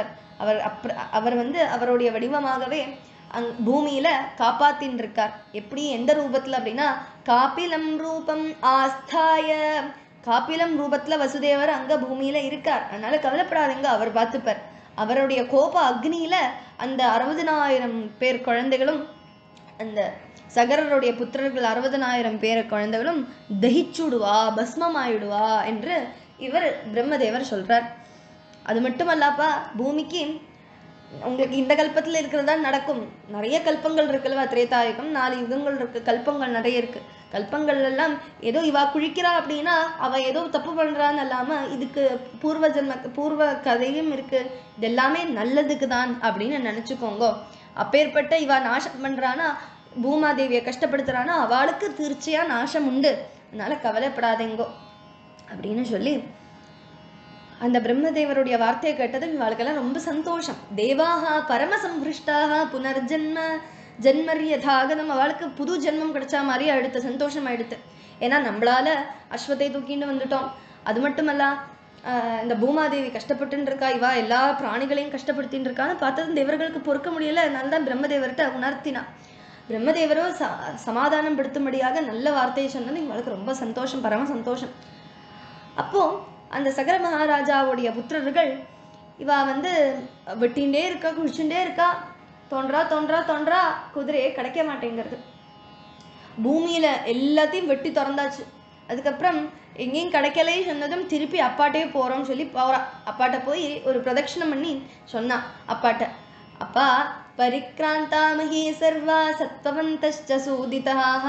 அவர் அப்ர அவர் வந்து அவருடைய வடிவமாகவே அங் பூமியில காப்பாத்தின்னு இருக்கார். எப்படி எந்த ரூபத்துல அப்படின்னா காபிலம் ரூபம் ஆஸ்தாய, காபிலம் ரூபத்துல வசுதேவர் அங்க பூமியில இருக்கார். அதனால கவலைப்படாதீங்க, அவர் பார்த்துப்பார். அவருடைய கோப அக்னியில அந்த அறுபதினாயிரம் பேர் குழந்தைகளும் அந்த சகரருடைய புத்திரர்கள் அறுபதனாயிரம் பேர் குழந்தைகளும் தகிச்சுடுவா, பஸ்மமாயிடுவா என்று இவர் பிரம்மதேவர் சொல்றார். அது மட்டுமல்லப்பா, பூமிக்கு உங்களுக்கு இந்த கல்பத்துல இருக்கிறதா நடக்கும், நிறைய கல்பங்கள் இருக்குல்வா, திரேதாயுகம் நாலு யுகங்கள் இருக்கு, கல்பங்கள் நிறைய இருக்கு. கல்பங்கள் எல்லாம் ஏதோ இவா குழிக்கிறா அப்படின்னா அவ ஏதோ தப்பு பண்றான்னு இல்லாம இதுக்கு பூர்வ ஜென்ம பூர்வ கதையும் இருக்கு, இது எல்லாமே நல்லதுக்கு தான் அப்படின்னு நினைச்சுக்கோங்க. அப்பேற்பட்ட இவா நாசம் பண்றானா, பூமாதேவியை கஷ்டப்படுத்துறானா அவளுக்கு தீர்ச்சியா நாசம் உண்டு, அதனால கவலைப்படாதேங்கோ அப்படின்னு சொல்லி அந்த பிரம்மதேவருடைய வார்த்தையை கேட்டதும் இவாளுக்கெல்லாம் ரொம்ப சந்தோஷம். தேவாஹா பரமசம்பிருஷ்டாக புனர்ஜன்ம ஜென்மரியதாகதம், அவளுக்கு புது ஜென்மம் கிடைச்சா மாதிரி அடுத்த சந்தோஷம் ஆயிடுத்து. ஏன்னா நம்மளால அஸ்வத்தை தூக்கிட்டு வந்துட்டோம். அது மட்டுமல்ல ஆஹ் இந்த பூமாதேவி கஷ்டப்பட்டுன்னு இருக்கா, இவா எல்லா பிராணிகளையும் கஷ்டப்படுத்தின்னு இருக்கான்னு பார்த்ததும் தேவர்களுக்கு பொறுக்க முடியல. அதனால்தான் பிரம்மதேவர்கிட்ட உணர்த்தினா. பிரம்மதேவரோ ச சமாதானம் படுத்தும்படியாக நல்ல வார்த்தையை சொன்னது இவளுக்கு ரொம்ப சந்தோஷம், பரம சந்தோஷம். அப்போ அந்த சகர மகாராஜாவுடைய புத்திரர்கள் இவா வந்து வெட்டின்ண்டே இருக்கா, குளிச்சுட்டே இருக்கா, தோன்றா தோன்றா தோன்றா குதிரையே கிடைக்க மாட்டேங்கிறது. பூமியில எல்லாத்தையும் வெட்டி திறந்தாச்சு. அதுக்கப்புறம் எங்கேயும் கிடைக்கலே சொன்னதும் திருப்பி அப்பாட்டே போறோம்னு சொல்லி போறா. அப்பாட்ட போய் ஒரு பிரதட்சணம் பண்ணி சொன்னா அப்பாட்ட, அப்பா பரிக்ராந்தா மகி சர்வா சத்வவந்தஸ்ச சூதிதாஹ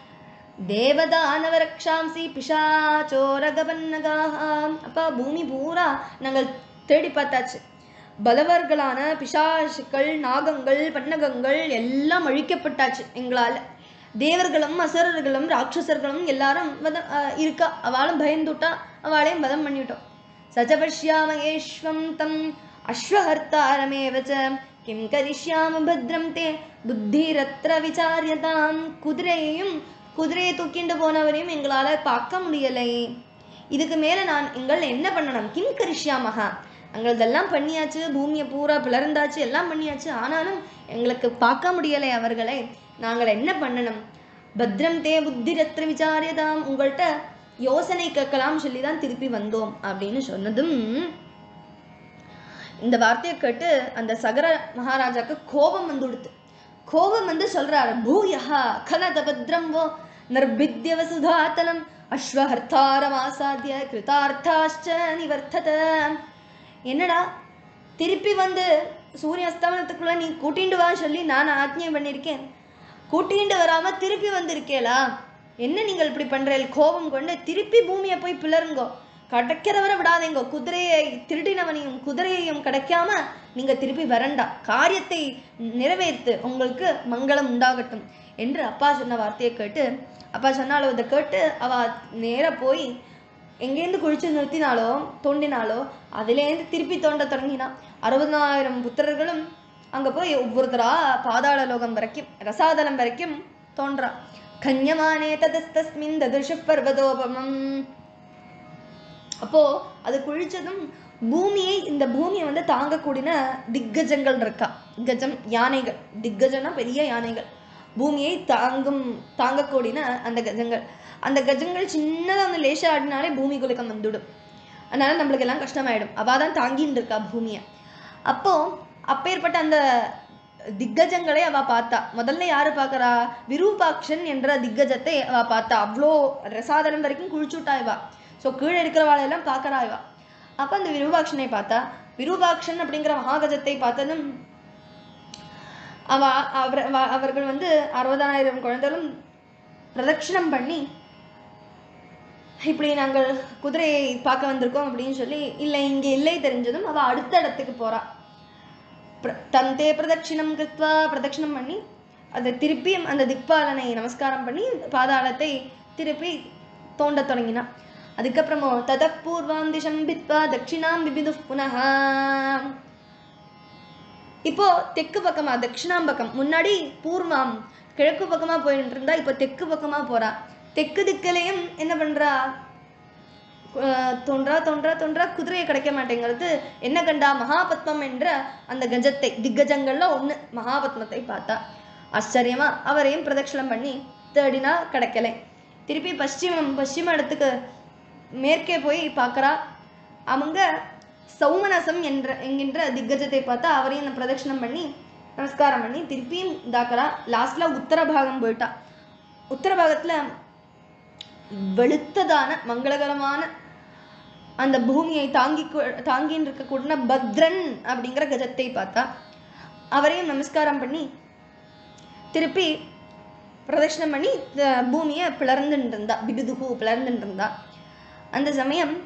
தேவதானவரக்ஷாம்சி பிஷாச்சோரகபன்னகாஹ. அப்பா பூமி பூரா நாங்கள் தேடி பார்த்தாச்சு, பலவர்களான பிசாசுக்கள் நாகங்கள் பன்னகங்கள் எல்லாம் அழிக்கப்பட்டாச்சு எங்களால. தேவர்களும் அசுரர்களும் ராட்சசர்களும் எல்லாரும் வதம் இருக்கா, அவளும் பயந்துட்டா, அவளையும் வதம் பண்ணிவிட்டோம். சச்சபஷ்யாமகேஸ்வம் தம் அஸ்வஹர்த்தாரமேவச்ச கிம் கரிஷ்யாம பத்ரம் தே புத்திரத்ர விசாரியதாம். குதிரையையும் குதிரையை தூக்கிண்டு போனவரையும் எங்களால பார்க்க முடியலை, இதுக்கு மேல நான் எங்கள் என்ன பண்ணணும்? கிம் கரிஷ்யாமஹா, எங்களதெல்லாம் பண்ணியாச்சு, பூமியை பூரா பிளர்ந்தாச்சு, எல்லாம் பண்ணியாச்சு, ஆனாலும் எங்களுக்கு பார்க்க முடியலை அவர்களை, நாங்கள் என்ன பண்ணணும்? பத்ரம் தே புத்திரத்ர விசாரியதாம், உங்கள்கிட்ட யோசனை கேட்கலாம் சொல்லிதான் திருப்பி வந்தோம் அப்படின்னு சொன்னதும் இந்த வார்த்தையை கேட்டு அந்த சகர மகாராஜாக்கு கோபம் வந்து கொடுத்து, கோபம் வந்து சொல்றாரு, பூயஹா கலத பத்ரம்போ நர்பித்ய வசுதாதலம் அஸ்வஹர்த்தாரமாசாத்ய கிருதார்த்தாஷ்ச நிவர்த்தத. என்னடா திருப்பி வந்து சூரிய அஸ்தமனத்துக்குள்ள நீ கூட்டிண்டு வா சொல்லி நான் ஆக்ஞை பண்ணியிருக்கேன், கூட்டிண்டு வராம திருப்பி வந்திருக்கேளா? என்ன நீங்கள் இப்படி பண்றீங்க? கோபம் கொண்டு திருப்பி பூமியை போய் பிளருங்கோ, கிடைக்கிறவரை விடாதீங்கோ, குதிரையை திருடினவனையும் குதிரையையும் கிடைக்காம நீங்க திருப்பி வரண்டா, காரியத்தை நிறைவேற்று, உங்களுக்கு மங்களம் உண்டாகட்டும் என்று அப்பா சொன்ன வார்த்தையை கேட்டு, அப்பா சொன்னாலோ இதை கேட்டு அவ நேர போய் எங்கேருந்து குளிச்சு நிறுத்தினாலோ தோண்டினாலோ அதுலேருந்து திருப்பி தோண்ட தொடங்கினா. அறுபதாயிரம் புத்திரர்களும் அங்க போய் ஒவ்வொருத்தரா பாதாள லோகம் வரைக்கும் ரசாதலம் வரைக்கும் தோன்றா. கன்யமானே ததஸ்தஸ்மின் ததுர்ஷ பர்வதோபமம். அப்போ அது குளிச்சதும் பூமியை இந்த பூமியை வந்து தாங்கக்கூடிய திக்கஜங்கள் இருக்கா, கஜம் யானைகள், திக்கஜம்னா பெரிய யானைகள், பூமியை தாங்கும் தாங்கக்கூடிய அந்த கஜங்கள், அந்த கஜங்கள் சின்னதாக வந்து லேசா ஆடினாலே பூமி குலுக்கம் வந்துடும், அதனால நம்மளுக்கு எல்லாம் கஷ்டமாயிடும். அவள் தான் தாங்கின்னு இருக்கா பூமியை. அப்போ அப்பேற்பட்ட அந்த திக்கஜங்களை அவ பார்த்தா. முதல்ல யாரு பார்க்கறா? விரூபாக்ஷன் என்ற திக்கஜத்தை அவ பார்த்தா. அவ்வளோ ரசாதனம் வரைக்கும் குளிச்சுட்டா இவா. ஸோ கீழே இருக்கிறவாளெல்லாம் பார்க்கறா இவா. அப்ப அந்த விரூபாக்ஷனை பார்த்தா. விரூபாக்ஷன் அப்படிங்கிற மகாகஜத்தை பார்த்ததும் அவ அவர் அவர்கள் வந்து அறுபதாயிரம் குழந்தைகளும் பிரதட்சிணம் பண்ணி இப்படி நாங்கள் குதிரையை பார்க்க வந்திருக்கோம் அப்படின்னு சொல்லி, இல்லை இங்கே இல்லை தெரிஞ்சதும் அவ அடுத்த இடத்துக்கு போறா. தந்தே பிரதட்சிணம் கிருத்வா, பிரதட்சிணம் பண்ணி அதை திருப்பியும் அந்த திக்பாலனை நமஸ்காரம் பண்ணி பாதாளத்தை திருப்பி தோண்ட தொடங்கினா. அதுக்கப்புறமோ தத பூர்வாம் திசம் பித்வா தட்சிணாம் பிபிது புனஹ. இப்போ தெற்கு பக்கமா தட்சிணாம் பக்கம், முன்னாடி பூர்வாம் கிழக்கு பக்கமா போயிட்டு இருந்தா இப்போ தெற்கு பக்கமா போறா. தெற்கு திக்கிலையும் என்ன பண்றா? தோன்றா தோன்றா தோன்றா குதிரையை கிடைக்க மாட்டேங்கிறது. என்ன கண்டா? மகாபத்மம் என்ற அந்த கஜத்தை, திக்கஜங்கள்ல ஒண்ணு மகாபத்மத்தை பார்த்தா. ஆச்சரியமா அவரையும் பிரதட்சணம் பண்ணி தேடினா கிடைக்கல. திருப்பி பশ্চিமம் பশ্চিம இடத்துக்கு மேற்கே போய் பார்க்கறா. அவங்க சௌமனசம் என்ற என்கின்ற திக்கஜத்தை பார்த்தா. அவரையும் பிரதட்சணம் பண்ணி நமஸ்காரம் பண்ணி திருப்பியும் இதாக்கறா. லாஸ்ட்ல உத்தர பாகம் போயிட்டா. உத்தர பாகத்துல வெளுத்ததான மங்களகரமான அந்த பூமியை தாங்கி தாங்கின்னு இருக்கக்கூடிய பத்ரன் அப்படிங்கிற கஜத்தை பார்த்தா. அவரையும் நமஸ்காரம் பண்ணி திருப்பி பிரதட்சணம் பண்ணி பூமியை பிளர்ந்துட்டு இருந்தா. பிகுதுகு பிளர்ந்துட்டு இருந்தா. அந்த சமயம்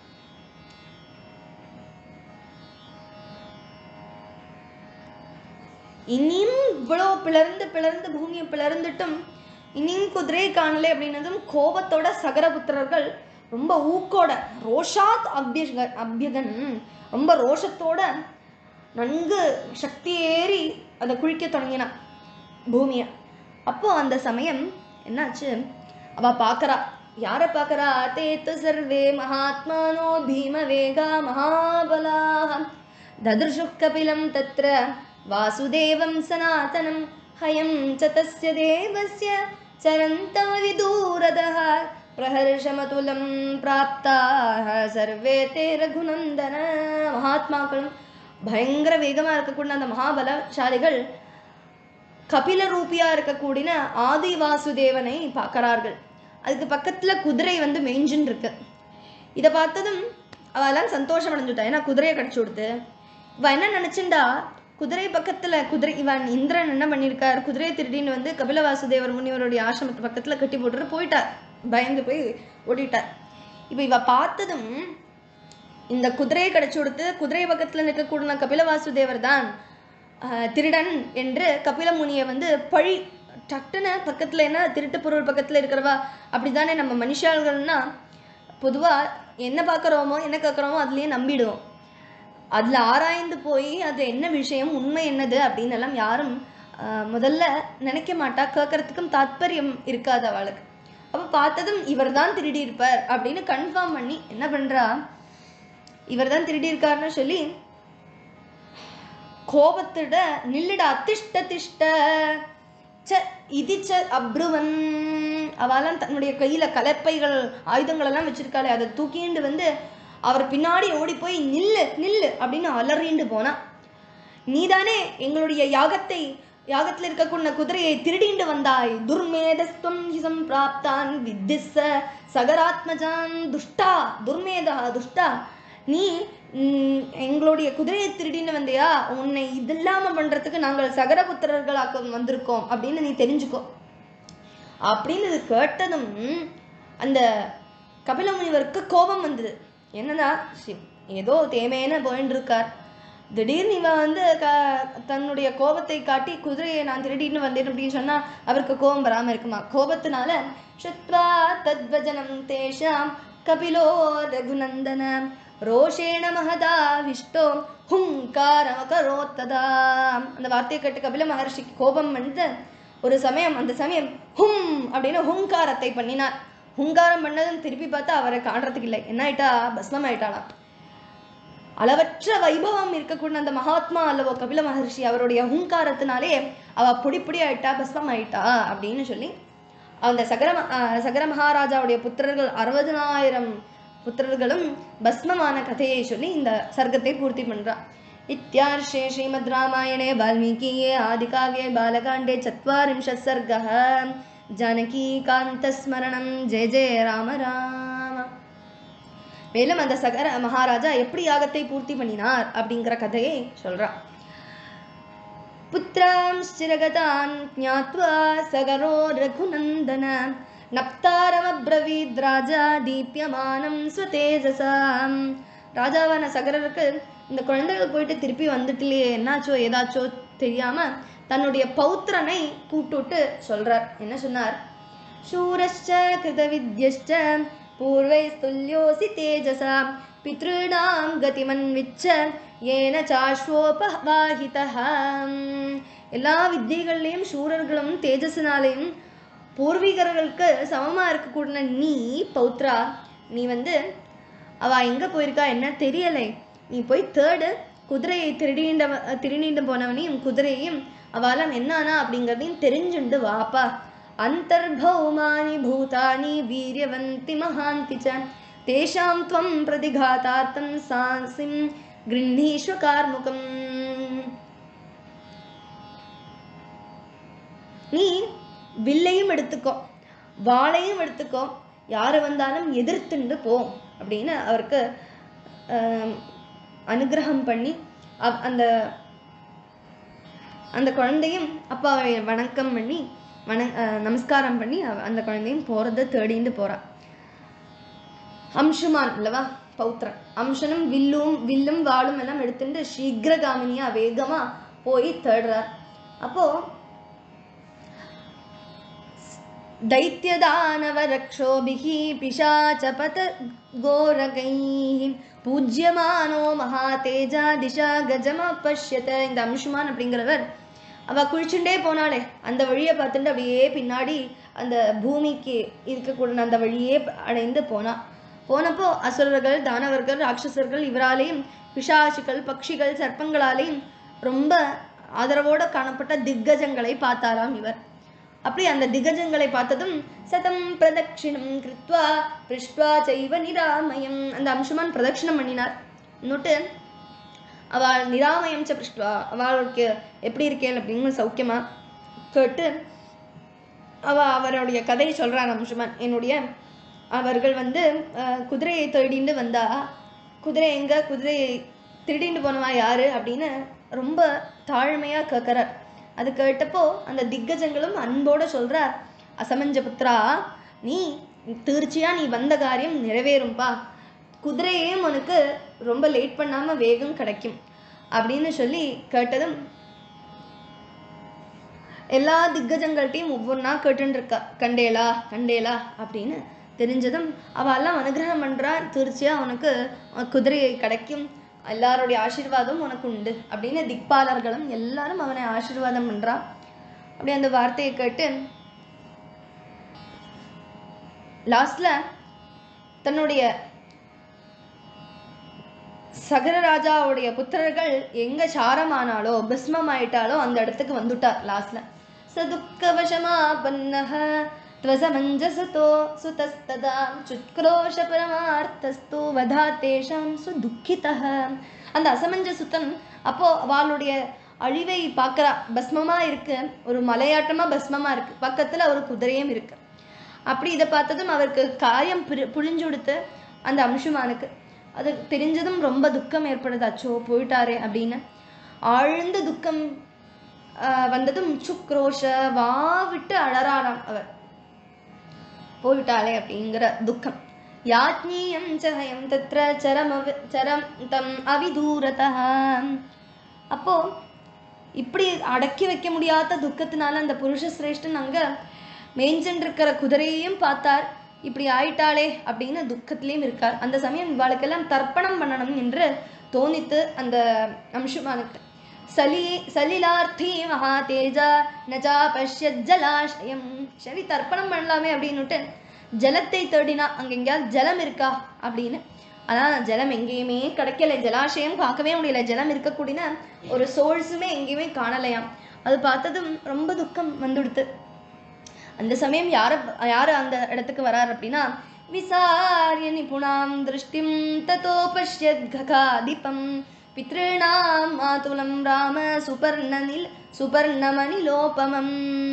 இனியும் இவ்வளோ பிளர்ந்து பிளர்ந்து பூமியை பிளர்ந்துட்டும் இனியும் குதிரையை காணலை அப்படின்னதும் கோபத்தோட சகரபுத்திரர்கள் ரொம்ப ஊக்கோட ரோஷாத் அபியக அபியகன் ரொம்ப ரோஷத்தோட நன்கு சக்தி ஏறி அதை குழிக்க தொடங்கினான் பூமியை. அப்போ அந்த சமயம் என்னாச்சு? அவ பார்க்கறா. யாரை பார்க்கறா? தேத்து சர்வே மகாத்மானோ பீம வேகா மகாபலாஹ ததுர்ஷு கபிலம் தத்ர வாசுதேவம் சனாதனம் ஹயம் ச தஸ்ய தேவஸ்ய சரந்தம் விதூரதஹ பிரஹர்ஷமதுலம் பிராப்தாஹ சர்வே தே ரகுநந்தன. மகாத்மாக்களும் பயங்கர வேகமா இருக்கக்கூடிய அந்த மகாபலசாலிகள் கபில ரூபியா இருக்கக்கூடிய ஆதி வாசுதேவனை பார்க்கிறார்கள். அதுக்கு பக்கத்துல குதிரை வந்து மேய்ஞ்சுன்னு இருக்கு. இதை பார்த்ததும் அவெல்லாம் சந்தோஷம் அடைஞ்சுட்டா. ஏன்னா குதிரையை கடிச்சு கொடுத்து இவ என்ன நினைச்சுண்டா, குதிரை பக்கத்துல குதிரை இவன் இந்திரன் என்ன பண்ணியிருக்கார், குதிரையை திருடின்னு வந்து கபில வாசுதேவர் முனிவருடைய ஆசிரமத்து பக்கத்துல கட்டி போட்டுட்டு போயிட்டார். பயந்து போய் ஓடிட்டார். இப்ப இவ பார்த்ததும் இந்த குதிரையை கடிச்சு கொடுத்து குதிரை பக்கத்துல நிற்கக்கூடிய கபில வாசுதேவர் தான் திருடன் என்று கபில முனியை வந்து பழி டக்குன்னு பக்கத்துல என்ன திருட்டு பொருள் பக்கத்துல இருக்கிறவா அப்படித்தானே நம்ம மனுஷாள்கள்னா பொதுவா என்ன பார்க்குறோமோ என்ன கேட்குறோமோ அதுலயே நம்பிடுவோம். அதுல ஆராய்ந்து போய் அது என்ன விஷயம் உண்மை என்னது அப்படின்னு எல்லாம் யாரும் முதல்ல நினைக்க மாட்டா. கேட்கறதுக்கும் தாத்பரியம் இருக்காது அவளுக்கு. அப்ப பார்த்ததும் இவர் தான் திருடி இருப்பார் அப்படின்னு கன்ஃபார்ம் பண்ணி என்ன பண்றா, இவர் தான் திருடி இருக்காருன்னு சொல்லி கோபத்திட நில்லிட அத்திஷ்ட திஷ்ட ச இதிச்ச அப்ருவன். அவெல்லாம் தன்னுடைய கையில கலப்பைகள் ஆயுதங்கள் எல்லாம் வச்சிருக்காளே அதை தூக்கிண்டு வந்து அவர் பின்னாடி ஓடி போய் நில்லு நில்லு அப்படின்னு அலறிண்டு போனா. நீதானே எங்களுடைய யாகத்தை யாகத்தில் இருக்கக்கூடிய குதிரையை திருடிண்டு வந்தாய். துர்மேதஸ்துவம் ஹிசம் பிராப்தான் வித்திஸ்ஸ சகராத்மஜான் துஷ்டா. துர்மேதா துஷ்டா, நீ எங்களுடைய குதிரையை திருடின்னு வந்தியா, உன்னை இதெல்லாம பண்றதுக்கு நாங்கள் சகரபுத்திரர்களாக்க வந்திருக்கோம் அப்படின்னு நீ தெரிஞ்சுக்கோ அப்படின்னு கேட்டதும் அந்த கபில முனிவருக்கு கோபம் வந்தது. என்னன்னா ஏதோ தேமையான போயின்னு இருக்கார், திடீர்னு இவன் வந்து க தன்னுடைய கோபத்தை காட்டி குதிரையை நான் திருடின்னு வந்தேன் அப்படின்னு சொன்னா அவருக்கு கோபம் வராம இருக்குமா? கோபத்தினால ஷத்வா தத்வஜனம் தேஷாம் கபிலோ ரகுநந்தன ரோஷேண மகதா விஷ்டோ ஹுங்காரமகரோத்ததா. அந்த வார்த்தையை கேட்டு கபில மகர்ஷிக்கு கோபம் வந்து ஒரு சமயம் அந்த சமயம் ஹும் அப்படின்னு ஹுங்காரத்தை பண்ணினார். ஹுங்காரம் பண்ணதும் திருப்பி பார்த்தா அவரை காண்றதுக்கு இல்லை. என்ன ஆயிட்டா? பஸ்மம் ஆயிட்டாளாம். அளவற்ற வைபவம் இருக்கக்கூடிய அந்த மகாத்மா அல்லவோ கபில மகர்ஷி, அவருடைய ஹுங்காரத்தினாலே அவ பொடி பொடி ஆயிட்டா, பஸ்மம் ஆயிட்டா அப்படின்னு சொல்லி அந்த சகர சகர மகாராஜாவுடைய புத்திரர்கள் அறுபதனாயிரம் புத்திரர்களும் பஸ்மமான கதையை சொல்லி இந்த சர்க்கத்தை பூர்த்தி பண்றா. இத்தியார்ஷே ஸ்ரீமத் ராமாயணே வால்மீகியே ஆதிகாவ்யே பாலகாண்டே சத்வாரிம்ஷத் சர்கः. ஜானகி காந்த ஸ்மரணம் ஜெய ஜெய ராம ராம. மேலும் அந்த சகர மகாராஜா எப்படி யாகத்தை பூர்த்தி பண்ணினார் அப்படிங்கிற கதையை சொல்றா. புத்ராம் ஸ்சிரகதான் ஞாத்வா சகரோ ரகுநந்தன நப்தாரம் அப்ரவீத் ராஜா தீப்யமானம் ஸ்வதேஜசாம். ராஜாவான சகரருக்கு இந்த குழந்தைகள் போயிட்டு திருப்பி வந்துட்டுலையே என்னாச்சோ ஏதாச்சோ தெரியாம தன்னுடைய பௌத்திரனை கூப்பிட்டு சொல்றார். என்ன சொன்னார்? சூரஸ்ச கிருத வித்யஸ்ச பூர்வை துல்யோசி தேஜசா பித்ருணாம் கதிமன்விச்ச ஏன சாஸ்வோபவாஹிதஹ. எல்லா வித்தியகள்லையும் சூரர்களும் தேஜஸினாலையும் பூர்வீகர்களுக்கு சமமா இருக்கக்கூடிய நீ பௌத்ரா, நீ வந்து அவள் எங்கே போயிருக்கா என்ன தெரியலை, நீ போய் தேர்டு குதிரையை திருடிண்ட திருடிண்டு போனவனையும் குதிரையும் அவளாம் என்னானா அப்படிங்கிறதையும் தெரிஞ்சுண்டு வாப்பா. அந்தர்பௌமானி பூதானி வீரியவந்தி மகாந்தி ச தேஷாம் த்வம் பிரதிகாதார்த்தம் சாசிம் கிருண்ணீஸ்வ கார்முகம். நீ வில்லையும் எடுத்துக்கோ வாளையும் எடுத்துக்கோ, யாரை வந்தாலும் எதிர்த்துண்டு போ அப்படின்னு அவருக்கு அனுகிரகம் பண்ணி அந்த அந்த குழந்தையும் அப்பாவை வணக்கம் பண்ணி வண நமஸ்காரம் பண்ணி அந்த குழந்தையும் போகிறத தேடிண்டு போறா. அம்சுமான் அல்லவா பௌத்திரன், அம்சனும் வில்லும் வில்லும் வாளும் எல்லாம் எடுத்துட்டு சீக்கிரகாமினியா வேகமா போய் தேடுறார். அப்போ दैत्यदानवरक्षोभिः पिशाचपत गोरगैः பூஜ்யமானோ மகாதேஜா திஷா கஜமா பஷ்யத. இந்த அம்சுமான் அப்படிங்கிறவர் அவள் குளிச்சுட்டே போனாலே அந்த வழியை பார்த்துட்டு அப்படியே பின்னாடி அந்த பூமிக்கு இருக்கக்கூடிய அந்த வழியே அடைந்து போனா. போனப்போ அசுரர்கள் தானவர்கள் ராட்சசர்கள் இவராலேயும் பிசாசுகள் பட்சிகள் சர்ப்பங்களாலேயும் ரொம்ப ஆதரவோடு காணப்பட்ட திக்கஜங்களை பார்த்தாராம் இவர். அப்படி அந்த திகஜங்களை பார்த்ததும் சதம் பிரதட்சிணம் கிருத்வா பிருஷ்ட்வா சைவ நிராமயம், அந்த அம்சுமான் பிரதட்சிணம் பண்ணினார். இன்னொட்டு அவள் நிராமயம் ச பிருஷ்ட்வா, அவளுக்கு எப்படி இருக்கேன் அப்படின்னு சௌக்கியமா கேட்டு அவ அவருடைய கதையை சொல்றான் அம்சுமான். என்னுடைய அவர்கள் வந்து குதிரையை தேடிண்டு வந்தா, குதிரை எங்க குதிரையை திருடிண்டு போனவா யாரு அப்படின்னு ரொம்ப தாழ்மையா கேட்கிறார். அது கேட்டப்போ அந்த திக்கஜங்களும் அன்போட சொல்றார், அசமஞ்ச புத்திரா நீ தீர்ச்சியா நீ வந்த காரியம் நிறைவேறும்பா, குதிரையும் உனக்கு ரொம்ப லேட் பண்ணாம வேகம் கிடைக்கும் அப்படின்னு சொல்லி கேட்டதும் எல்லா திக்கஜங்கள்ட்டையும் ஒவ்வொன்றா கேட்டுன்னு இருக்கா. கண்டேலா கண்டேலா அப்படின்னு தெரிஞ்சதும் அவெல்லாம் அனுகிரகம் பண்றா, தீர்ச்சியா உனக்கு குதிரையை கிடைக்கும், எல்லாருடைய ஆசீர்வாதம் உனக்கு உண்டு அப்படின்னு திக்பாலர்களும் எல்லாரும் அவனை ஆசீர்வாதம் பண்றா. அப்படி அந்த வார்த்தையை கேட்டு லாஸ்ட்ல தன்னுடைய சகரராஜாவுடைய புத்திரர்கள் எங்க சாரமானாலோ பஸ்மம் ஆயிட்டாலோ அந்த இடத்துக்கு வந்துட்டார். லாஸ்ட்ல சதுக்கவசமாபன்னஹ த்வசமஞ்சசதோ சுதஸ்ததா சுக்ரோஷ பரமார்த்தஸ்து வதாதேஷாம் சுதுக்கிதஹ. அந்த அசமஞ்சசுத்தன் அப்போ அவளுடைய அழிவை பார்க்கறா. பஸ்மமா இருக்கு, ஒரு மலையாட்டமா பஸ்மமா இருக்கு, பக்கத்துல ஒரு குதிரையும் இருக்கு. அப்படி இதை பார்த்ததும் அவருக்கு காயம் புழிஞ்சு கொடுத்து அந்த அம்சுமானுக்கு அது தெரிஞ்சதும் ரொம்ப துக்கம் ஏற்படுது. அச்சோ போயிட்டாரே அப்படின்னு ஆழ்ந்த துக்கம் வந்ததும் சுக்ரோஷ வா விட்டு அழறாராம் அவர், போயிட்டாளே அப்படிங்கிற துக்கம். யாத்மீயம் சஹயம் தத்ர சரம் சரம் தம் அவிதூரதா. அப்போ இப்படி அடக்கி வைக்க முடியாத துக்கத்தினால அந்த புருஷ சிரேஷ்டன் அங்க மேஞ்சென்றிருக்கிற குதிரையையும் பார்த்தார், இப்படி ஆயிட்டாளே அப்படின்னு துக்கத்திலையும் இருக்கார். அந்த சமயம் இவாளுக்கெல்லாம் தர்ப்பணம் பண்ணணும் என்று தோணித்து அந்த அம்சுமானுக்கு சலி சலிலார்த்தி மகா தேஜா நஜா பஷ்யத் ஜலாஷயம். சரி தர்ப்பணம் பண்ணலாமே அப்படின்னுட்டு ஜலத்தை தேடினா அங்க எங்கேயாவது ஜலம் இருக்கா அப்படின்னு. ஆனா ஜலம் எங்கேயுமே கிடைக்கல, ஜலாசயம் பார்க்கவே முடியல, ஜலம் இருக்கக்கூடிய ஒரு சோர்ஸுமே எங்கேயுமே காணலையாம். அது பார்த்ததும் ரொம்ப துக்கம் வந்துடுத்து. அந்த சமயம் யார யாரு அந்த இடத்துக்கு வரார் அப்படின்னா விசாரிய நிபுணாம் திருஷ்டிம் ததோ பஷ்யத் ககாதிபம் பித்ருணாம் மாதுலம் ராம சுபர்ணனில் சுபர்ணமணிலோபமம்.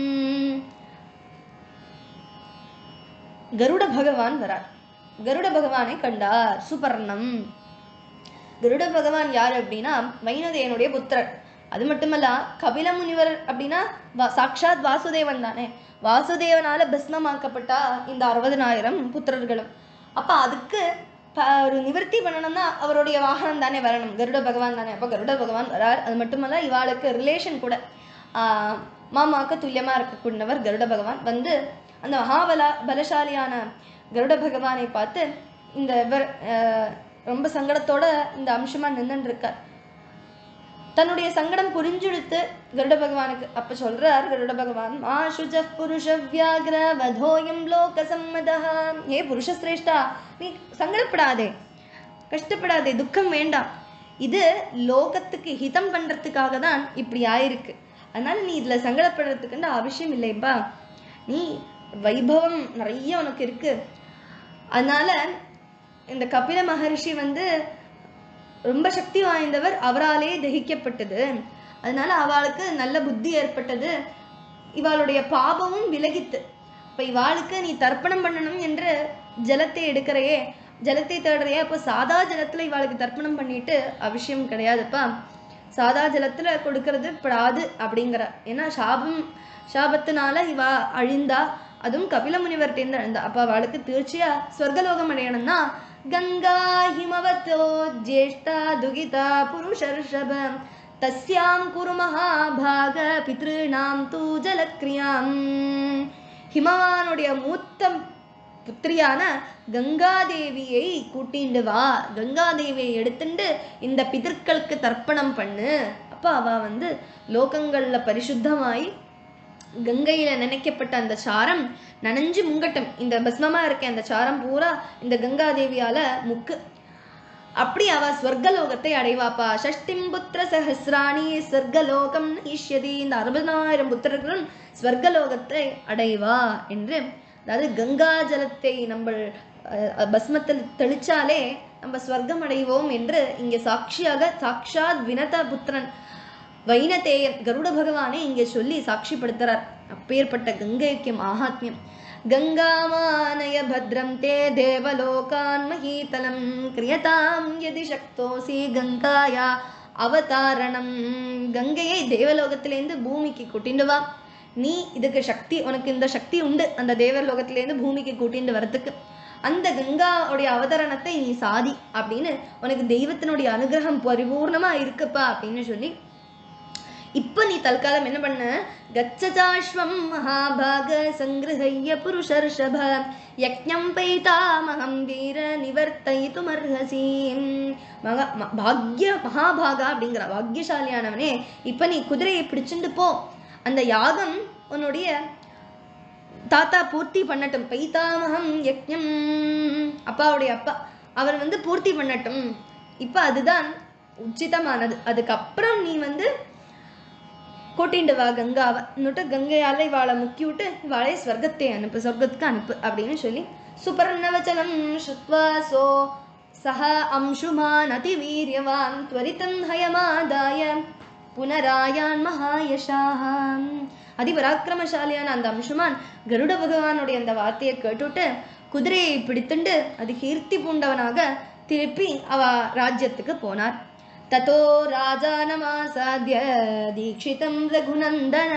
கருட பகவான் வரார். கருட பகவானை கண்டார். சுபர்ணம், கருட பகவான் யார் அப்படின்னா வைனதேயனுடைய புத்திரர். அது மட்டுமல்ல கபில முனிவர் அப்படின்னா சாட்சாத் வாசுதேவன் தானே, வாசுதேவனால பஸ்மமாக்கப்பட்டா இந்த அறுபதனாயிரம் புத்திரர்களும். அப்ப அதுக்கு ஒரு நிவர்த்தி பண்ணணும்னா அவருடைய வாகனம் தானே வரணும், கருட பகவான் தானே. அப்ப கருட பகவான் வரார். அது மட்டுமல்ல இவாளுக்கு ரிலேஷன் கூட, ஆஹ் மாமாக்கு துல்லியமா இருக்கக்கூடியவர் கருட பகவான். வந்து அந்த மகாபல பலசாலியான கருட பகவானை பார்த்து இந்த இவர் ரொம்ப சங்கடத்தோட இந்த அம்சுமான் நின்றுட்டு இருக்கார். தன்னுடைய சங்கடம் புரிஞ்செடுத்து கருட பகவானுக்கு அப்ப சொல்றார் கருட பகவான், மா சுஜ புருஷ வியாக்ர வதோயம் லோக சம்மதஹ. ஏ புருஷ சிரேஷ்டா நீ சங்கடப்படாதே, கஷ்டப்படாதே, துக்கம் வேண்டாம். இது லோகத்துக்கு ஹிதம் பண்றதுக்காக தான் இப்படி ஆயிருக்கு. அதனால நீ இதுல சங்கடப்படுறதுக்குன்ற அவசியம் இல்லைப்பா. நீ வைபவம் நிறைய உனக்கு இருக்கு. அதனால இந்த கபில மகர்ஷி வந்து ரொம்ப சக்தி வாய்ந்தவர், அவராலே தகிக்கப்பட்டது. அதனால அவளுக்கு நல்ல புத்தி ஏற்பட்டது, இவாளுடைய பாபமும் விலகித்து. இப்ப இவாளுக்கு நீ தர்ப்பணம் பண்ணணும் என்று ஜலத்தை எடுக்கிறையே, ஜலத்தை தேடுறையே, அப்போ சாதா ஜலத்துல இவாளுக்கு தர்ப்பணம் பண்ணிட்டு அவசியம் கிடையாதுப்பா. சாதா ஜலத்துல கொடுக்கறது படாது அப்படிங்கிற. ஏன்னா சாபம் சாபத்தினால இவா அழிந்தா, அதுவும் கபில முனிவர்கிட்ட அழிந்தா. அப்ப அவளுக்கு தீர்ச்சியா ஸ்வர்கலோகம் அடையணும்னா கங்கா ஹிமவத்தோ ஜேஷ்டா துகிதா புருஷர்ஷப தஸ்யாம் குரு மகாபாக பித்ருணாம் தூ ஜலக்ரியாம். ஹிமவானுடைய மூத்த புத்திரியான கங்காதேவியை கூட்டிண்டு வா, கங்காதேவியை எடுத்துண்டு இந்த பிதர்களுக்கு தர்ப்பணம் பண்ணு. அப்ப அவ வந்து லோகங்கள்ல பரிசுத்தமாய் கங்கையில நினைக்கப்பட்ட அந்த சாரம் நனைஞ்சு முங்கட்டும். இந்த பஸ்மமா இருக்க அந்த சாரம் பூரா இந்த கங்காதேவியால முக்கு. அப்படி அவ ஸ்வர்கலோகத்தை அடைவாப்பா. ஷஷ்டிம் புத்திர சஹஸ்ராணி ஸ்வர்கலோகம் ஈஷ்யதி. இந்த அறுபதாயிரம் புத்திரர்களும் ஸ்வர்கலோகத்தை அடைவா என்று. அதாவது கங்கா ஜலத்தை நம்ம பஸ்மத்தில் தெளிச்சாலே நம்ம ஸ்வர்க்கம் அடைவோம் என்று இங்கே சாட்சியாக சாட்சாத் வினத புத்திரன் வைனதேயன் கருட பகவானே இங்கே சொல்லி சாட்சிப்படுத்துறார். அப்பேற்பட்ட கங்கைக்கு மகாத்மியம். கங்காமானய பத்ரம் தே தேவலோகான் மஹீதலம் கிரியதாம் யதி சக்தோசி கங்காயா அவதாரணம். கங்கையை தேவலோகத்திலேருந்து பூமிக்கு கூட்டிண்டு வா. நீ இதுக்கு சக்தி, உனக்கு இந்த சக்தி உண்டு அந்த தேவலோகத்திலேருந்து பூமிக்கு கூட்டிட்டு வரத்துக்கு. அந்த கங்காவுடைய அவதரணத்தை நீ சாதி அப்படின்னு உனக்கு தெய்வத்தினுடைய அனுகிரகம் பரிபூர்ணமா இருக்குப்பா அப்படின்னு சொல்லி இப்ப நீ தற்காலம் என்ன பண்ண, கச்சசாஸ்வம் மகாபாக சங்கிருஹ்ய புருஷர்ஷப யக்ஞம் பைதாமஹம் வீர நிவர்த்தயிதுமர்ஹசி. மகா பாக்ய மகாபாகா அப்படிங்கிற பாக்யசாலியானவனே, இப்ப நீ குதிரையை பிடிச்சுட்டு போ, அந்த யாகம் உன்னுடைய தாத்தா பூர்த்தி பண்ணட்டும். பைதாமகம் யக்ஞம், அப்பாவுடைய அப்பா அவர் வந்து பூர்த்தி பண்ணட்டும். இப்ப அதுதான் உச்சிதமானது. அதுக்கப்புறம் நீ வந்து கூட்டிண்டு வா கங்காவை இன்னுட்டு கங்கையால இவாளை முக்கி விட்டு இவாளை ஸ்வர்க்கத்தை அனுப்பு, சொர்க்கத்துக்கு அனுப்பு அப்படின்னு சொல்லி சுபர்ணவச்சனம் ஸ்ருத்வாசோ சஹ அம்சுமான் அதிவீரியவான் த்வரிதம் ஹயமாதாய புனராயான் மகாயஷாஹ. அதிபராக்கிரமசாலியான அந்த அம்சுமான் கருட பகவானுடைய அந்த வார்த்தையை கேட்டுட்டு குதிரையை பிடித்துண்டு அது கீர்த்தி பூண்டவனாக திருப்பி அவ ராஜ்யத்துக்கு போனார். ததோ ராஜானமாசாத்ய தீக்ஷிதம் ரகுநந்தன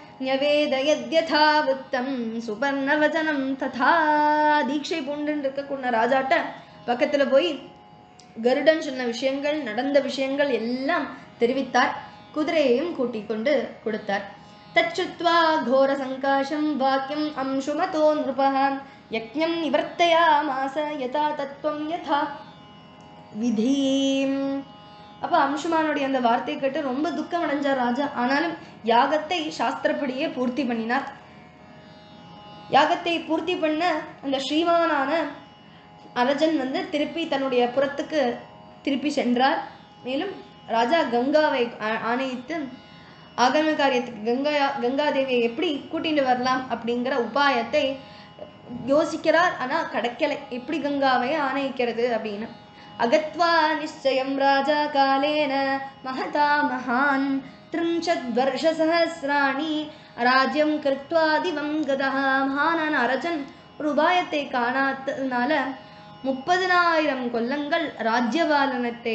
ஞவேதயத்யதா வித்தம் சுபர்ணவச்சனம் ததா. தீட்சை பூண்டுன்னு இருக்கக்கூடிய ராஜாட்ட பக்கத்துல போய் கருடன் சொன்ன விஷயங்கள், நடந்த விஷயங்கள் எல்லாம் தெரிவித்தார். குதிரையையும் கூட்டிக் கொண்டு கொடுத்தார். தச்சுத்வா கோர சங்காஷம் வாக்கியம் அம்சுமதோ நிருபஹ யக்ஞம் நிவர்த்தயாமாஸ யதா தத்வம் யதா விதீம். அப்ப அம்சுமானுடைய அந்த வார்த்தையை கேட்டு ரொம்ப துக்கம் அடைஞ்சார் ராஜா. ஆனாலும் யாகத்தை சாஸ்திரப்படியே பூர்த்தி பண்ணினார். யாகத்தை பூர்த்தி பண்ண அந்த ஸ்ரீமானான அரஜன் வந்து திருப்பி தன்னுடைய புறத்துக்கு திருப்பி சென்றார். மேலும் ராஜா கங்காவை ஆணையிட்டு ஆகம காரியத்துக்கு கங்கா கங்காதேவியை எப்படி கூட்டிட்டு வரலாம் அப்படிங்கிற உபாயத்தை யோசிக்கிறார். ஆனா கிடைக்கலை, எப்படி கங்காவை ஆணையிக்கிறது அப்படின்னு. அகத்வா நிச்சயம் ராஜா காலேன மகதா மகான் த்ரிம்சத் வருஷ சஹஸ்ராணி ராஜ்யம் கிருத்வா திவம் கதா. மகானான அரஜன் ஒரு உபாயத்தை காணாததுனால முப்பதினாயிரம் கொல்லங்கள் ராஜ்யபாலனத்தை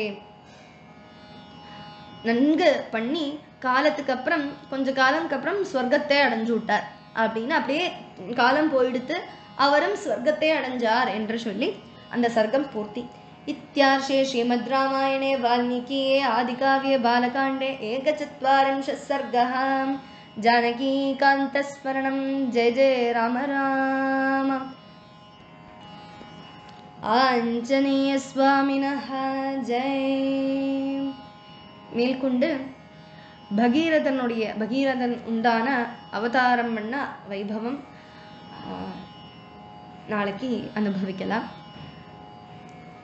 நன்கு பண்ணி காலத்துக்கு அப்புறம் கொஞ்ச காலத்துக்கு அப்புறம் ஸ்வர்க்கத்தை அடைஞ்சு விட்டார் அப்படின்னு அப்படியே காலம் போயிடுத்து அவரும் ஸ்வர்க்கத்தை அடைஞ்சார் என்று சொல்லி அந்த சர்க்கம் பூர்த்தி. इत्यार्षे श्रीमद् रामायणे वाल्मीकिये आदिकाव्ये बालकाण्डे एकचत्वारिंशः सर्गः. जानकीकान्तस्मरणं जय जय राम राम. आञ्जनेयस्वामिनः जय. மேல்கொண்டு பகீரதனுடைய பகீரதன் உண்டான அவதாரம் பண்ண வைபவம் நாளைக்கு அனுபவிக்கலாம்.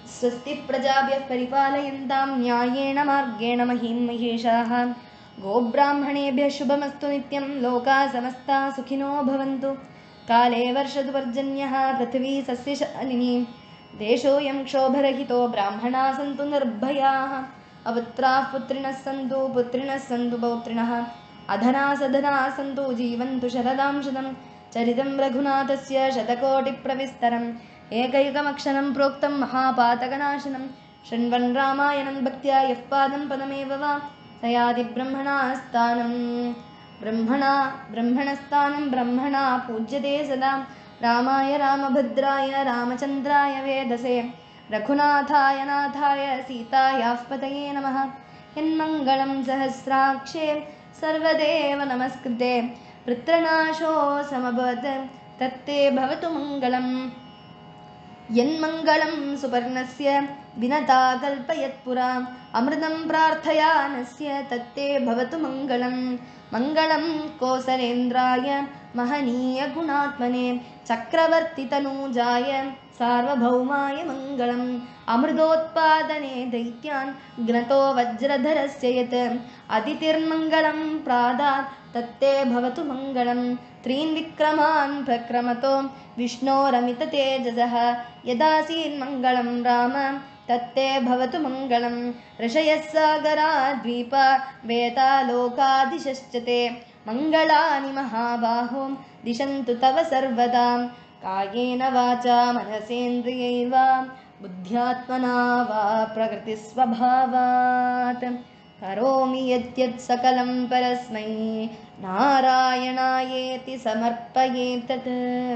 स्वस्ति प्रजाभ्यः परिपालयन्तां न्यायेन मार्गेण महीं महेशाः। गोब्राह्मणेभ्यः शुभमस्तु नित्यं लोकाः समस्ताः सुखिनो भवन्तु। काले वर्षतु पर्जन्यः पृथिवी सस्यशालिनी देशोऽयं क्षोभरहितो ब्राह्मणाः सन्तु निर्भयाः। अपुत्राः पुत्रिणः सन्तु पुत्रिणः सन्तु पौत्रिणः अधनाः सधनाः सन्तु जीवन्तु शरदां शतं। चरितं रघुनाथस्य शतकोटिप्रविस्तरम् एकैकमक्षरं प्रोक्तं महापातकनाशनं। शृण्वन् रामायणं भक्त्या यः पादं पदमेव वा स याति ब्रह्मणास्थानं। ब्रह्मणा ब्रह्मणस्थानं ब्रह्मणा पूज्यते सदा। रामाय रामभद्राय रामचन्द्राय वेदसे रघुनाथाय नाथाय सीतायाः पतये नमः। यन्मङ्गलं सहस्राक्षे सर्वदेव नमस्कृते वृत्रनाशो समभवत् तत्ते भवतु मङ्गलम्। यन्मङ्गलं सुपर्णस्य विनता कल्पयत्पुरा अमृतं प्रार्थयानस्य तत्ते भवतु मङ्गलम्। मङ्गलं कोसलेन्द्राय महनीयगुणात्मने चक्रवर्तितनूजाय सार्वभौमाय मङ्गलम्। अमृतोत्पादने दैत्यान् घ्नतो वज्रधरस्य यत् अदितिर्मङ्गलं प्रादात् तत्ते भवतु मङ्गलम्। त्रीन् विक्रमान् प्रक्रमतो विष्णोरमिततेजसः यदासीन्मङ्गलं राम तत्ते भवतु मङ्गलम्। ऋषयः सागराद्वीपा वेतालोकादिशश्च ते मङ्गलानि महाबाहो दिशन्तु तव सर्वदा। कायेन वाचा मनसेन्द्रियैर्वा बुद्ध्यात्मना वा प्रकृतिस्वभावात् करोमि यद्यत् सकलं परस्मै नारायणायेति समर्पयेतत्।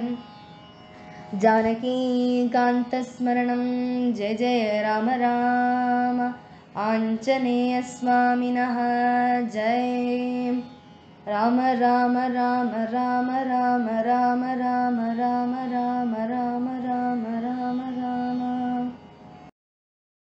जानकीकान्तस्मरणं जय जय राम राम। आञ्जनेयस्वामिनः जय। राम राम राम राम राम राम राम राम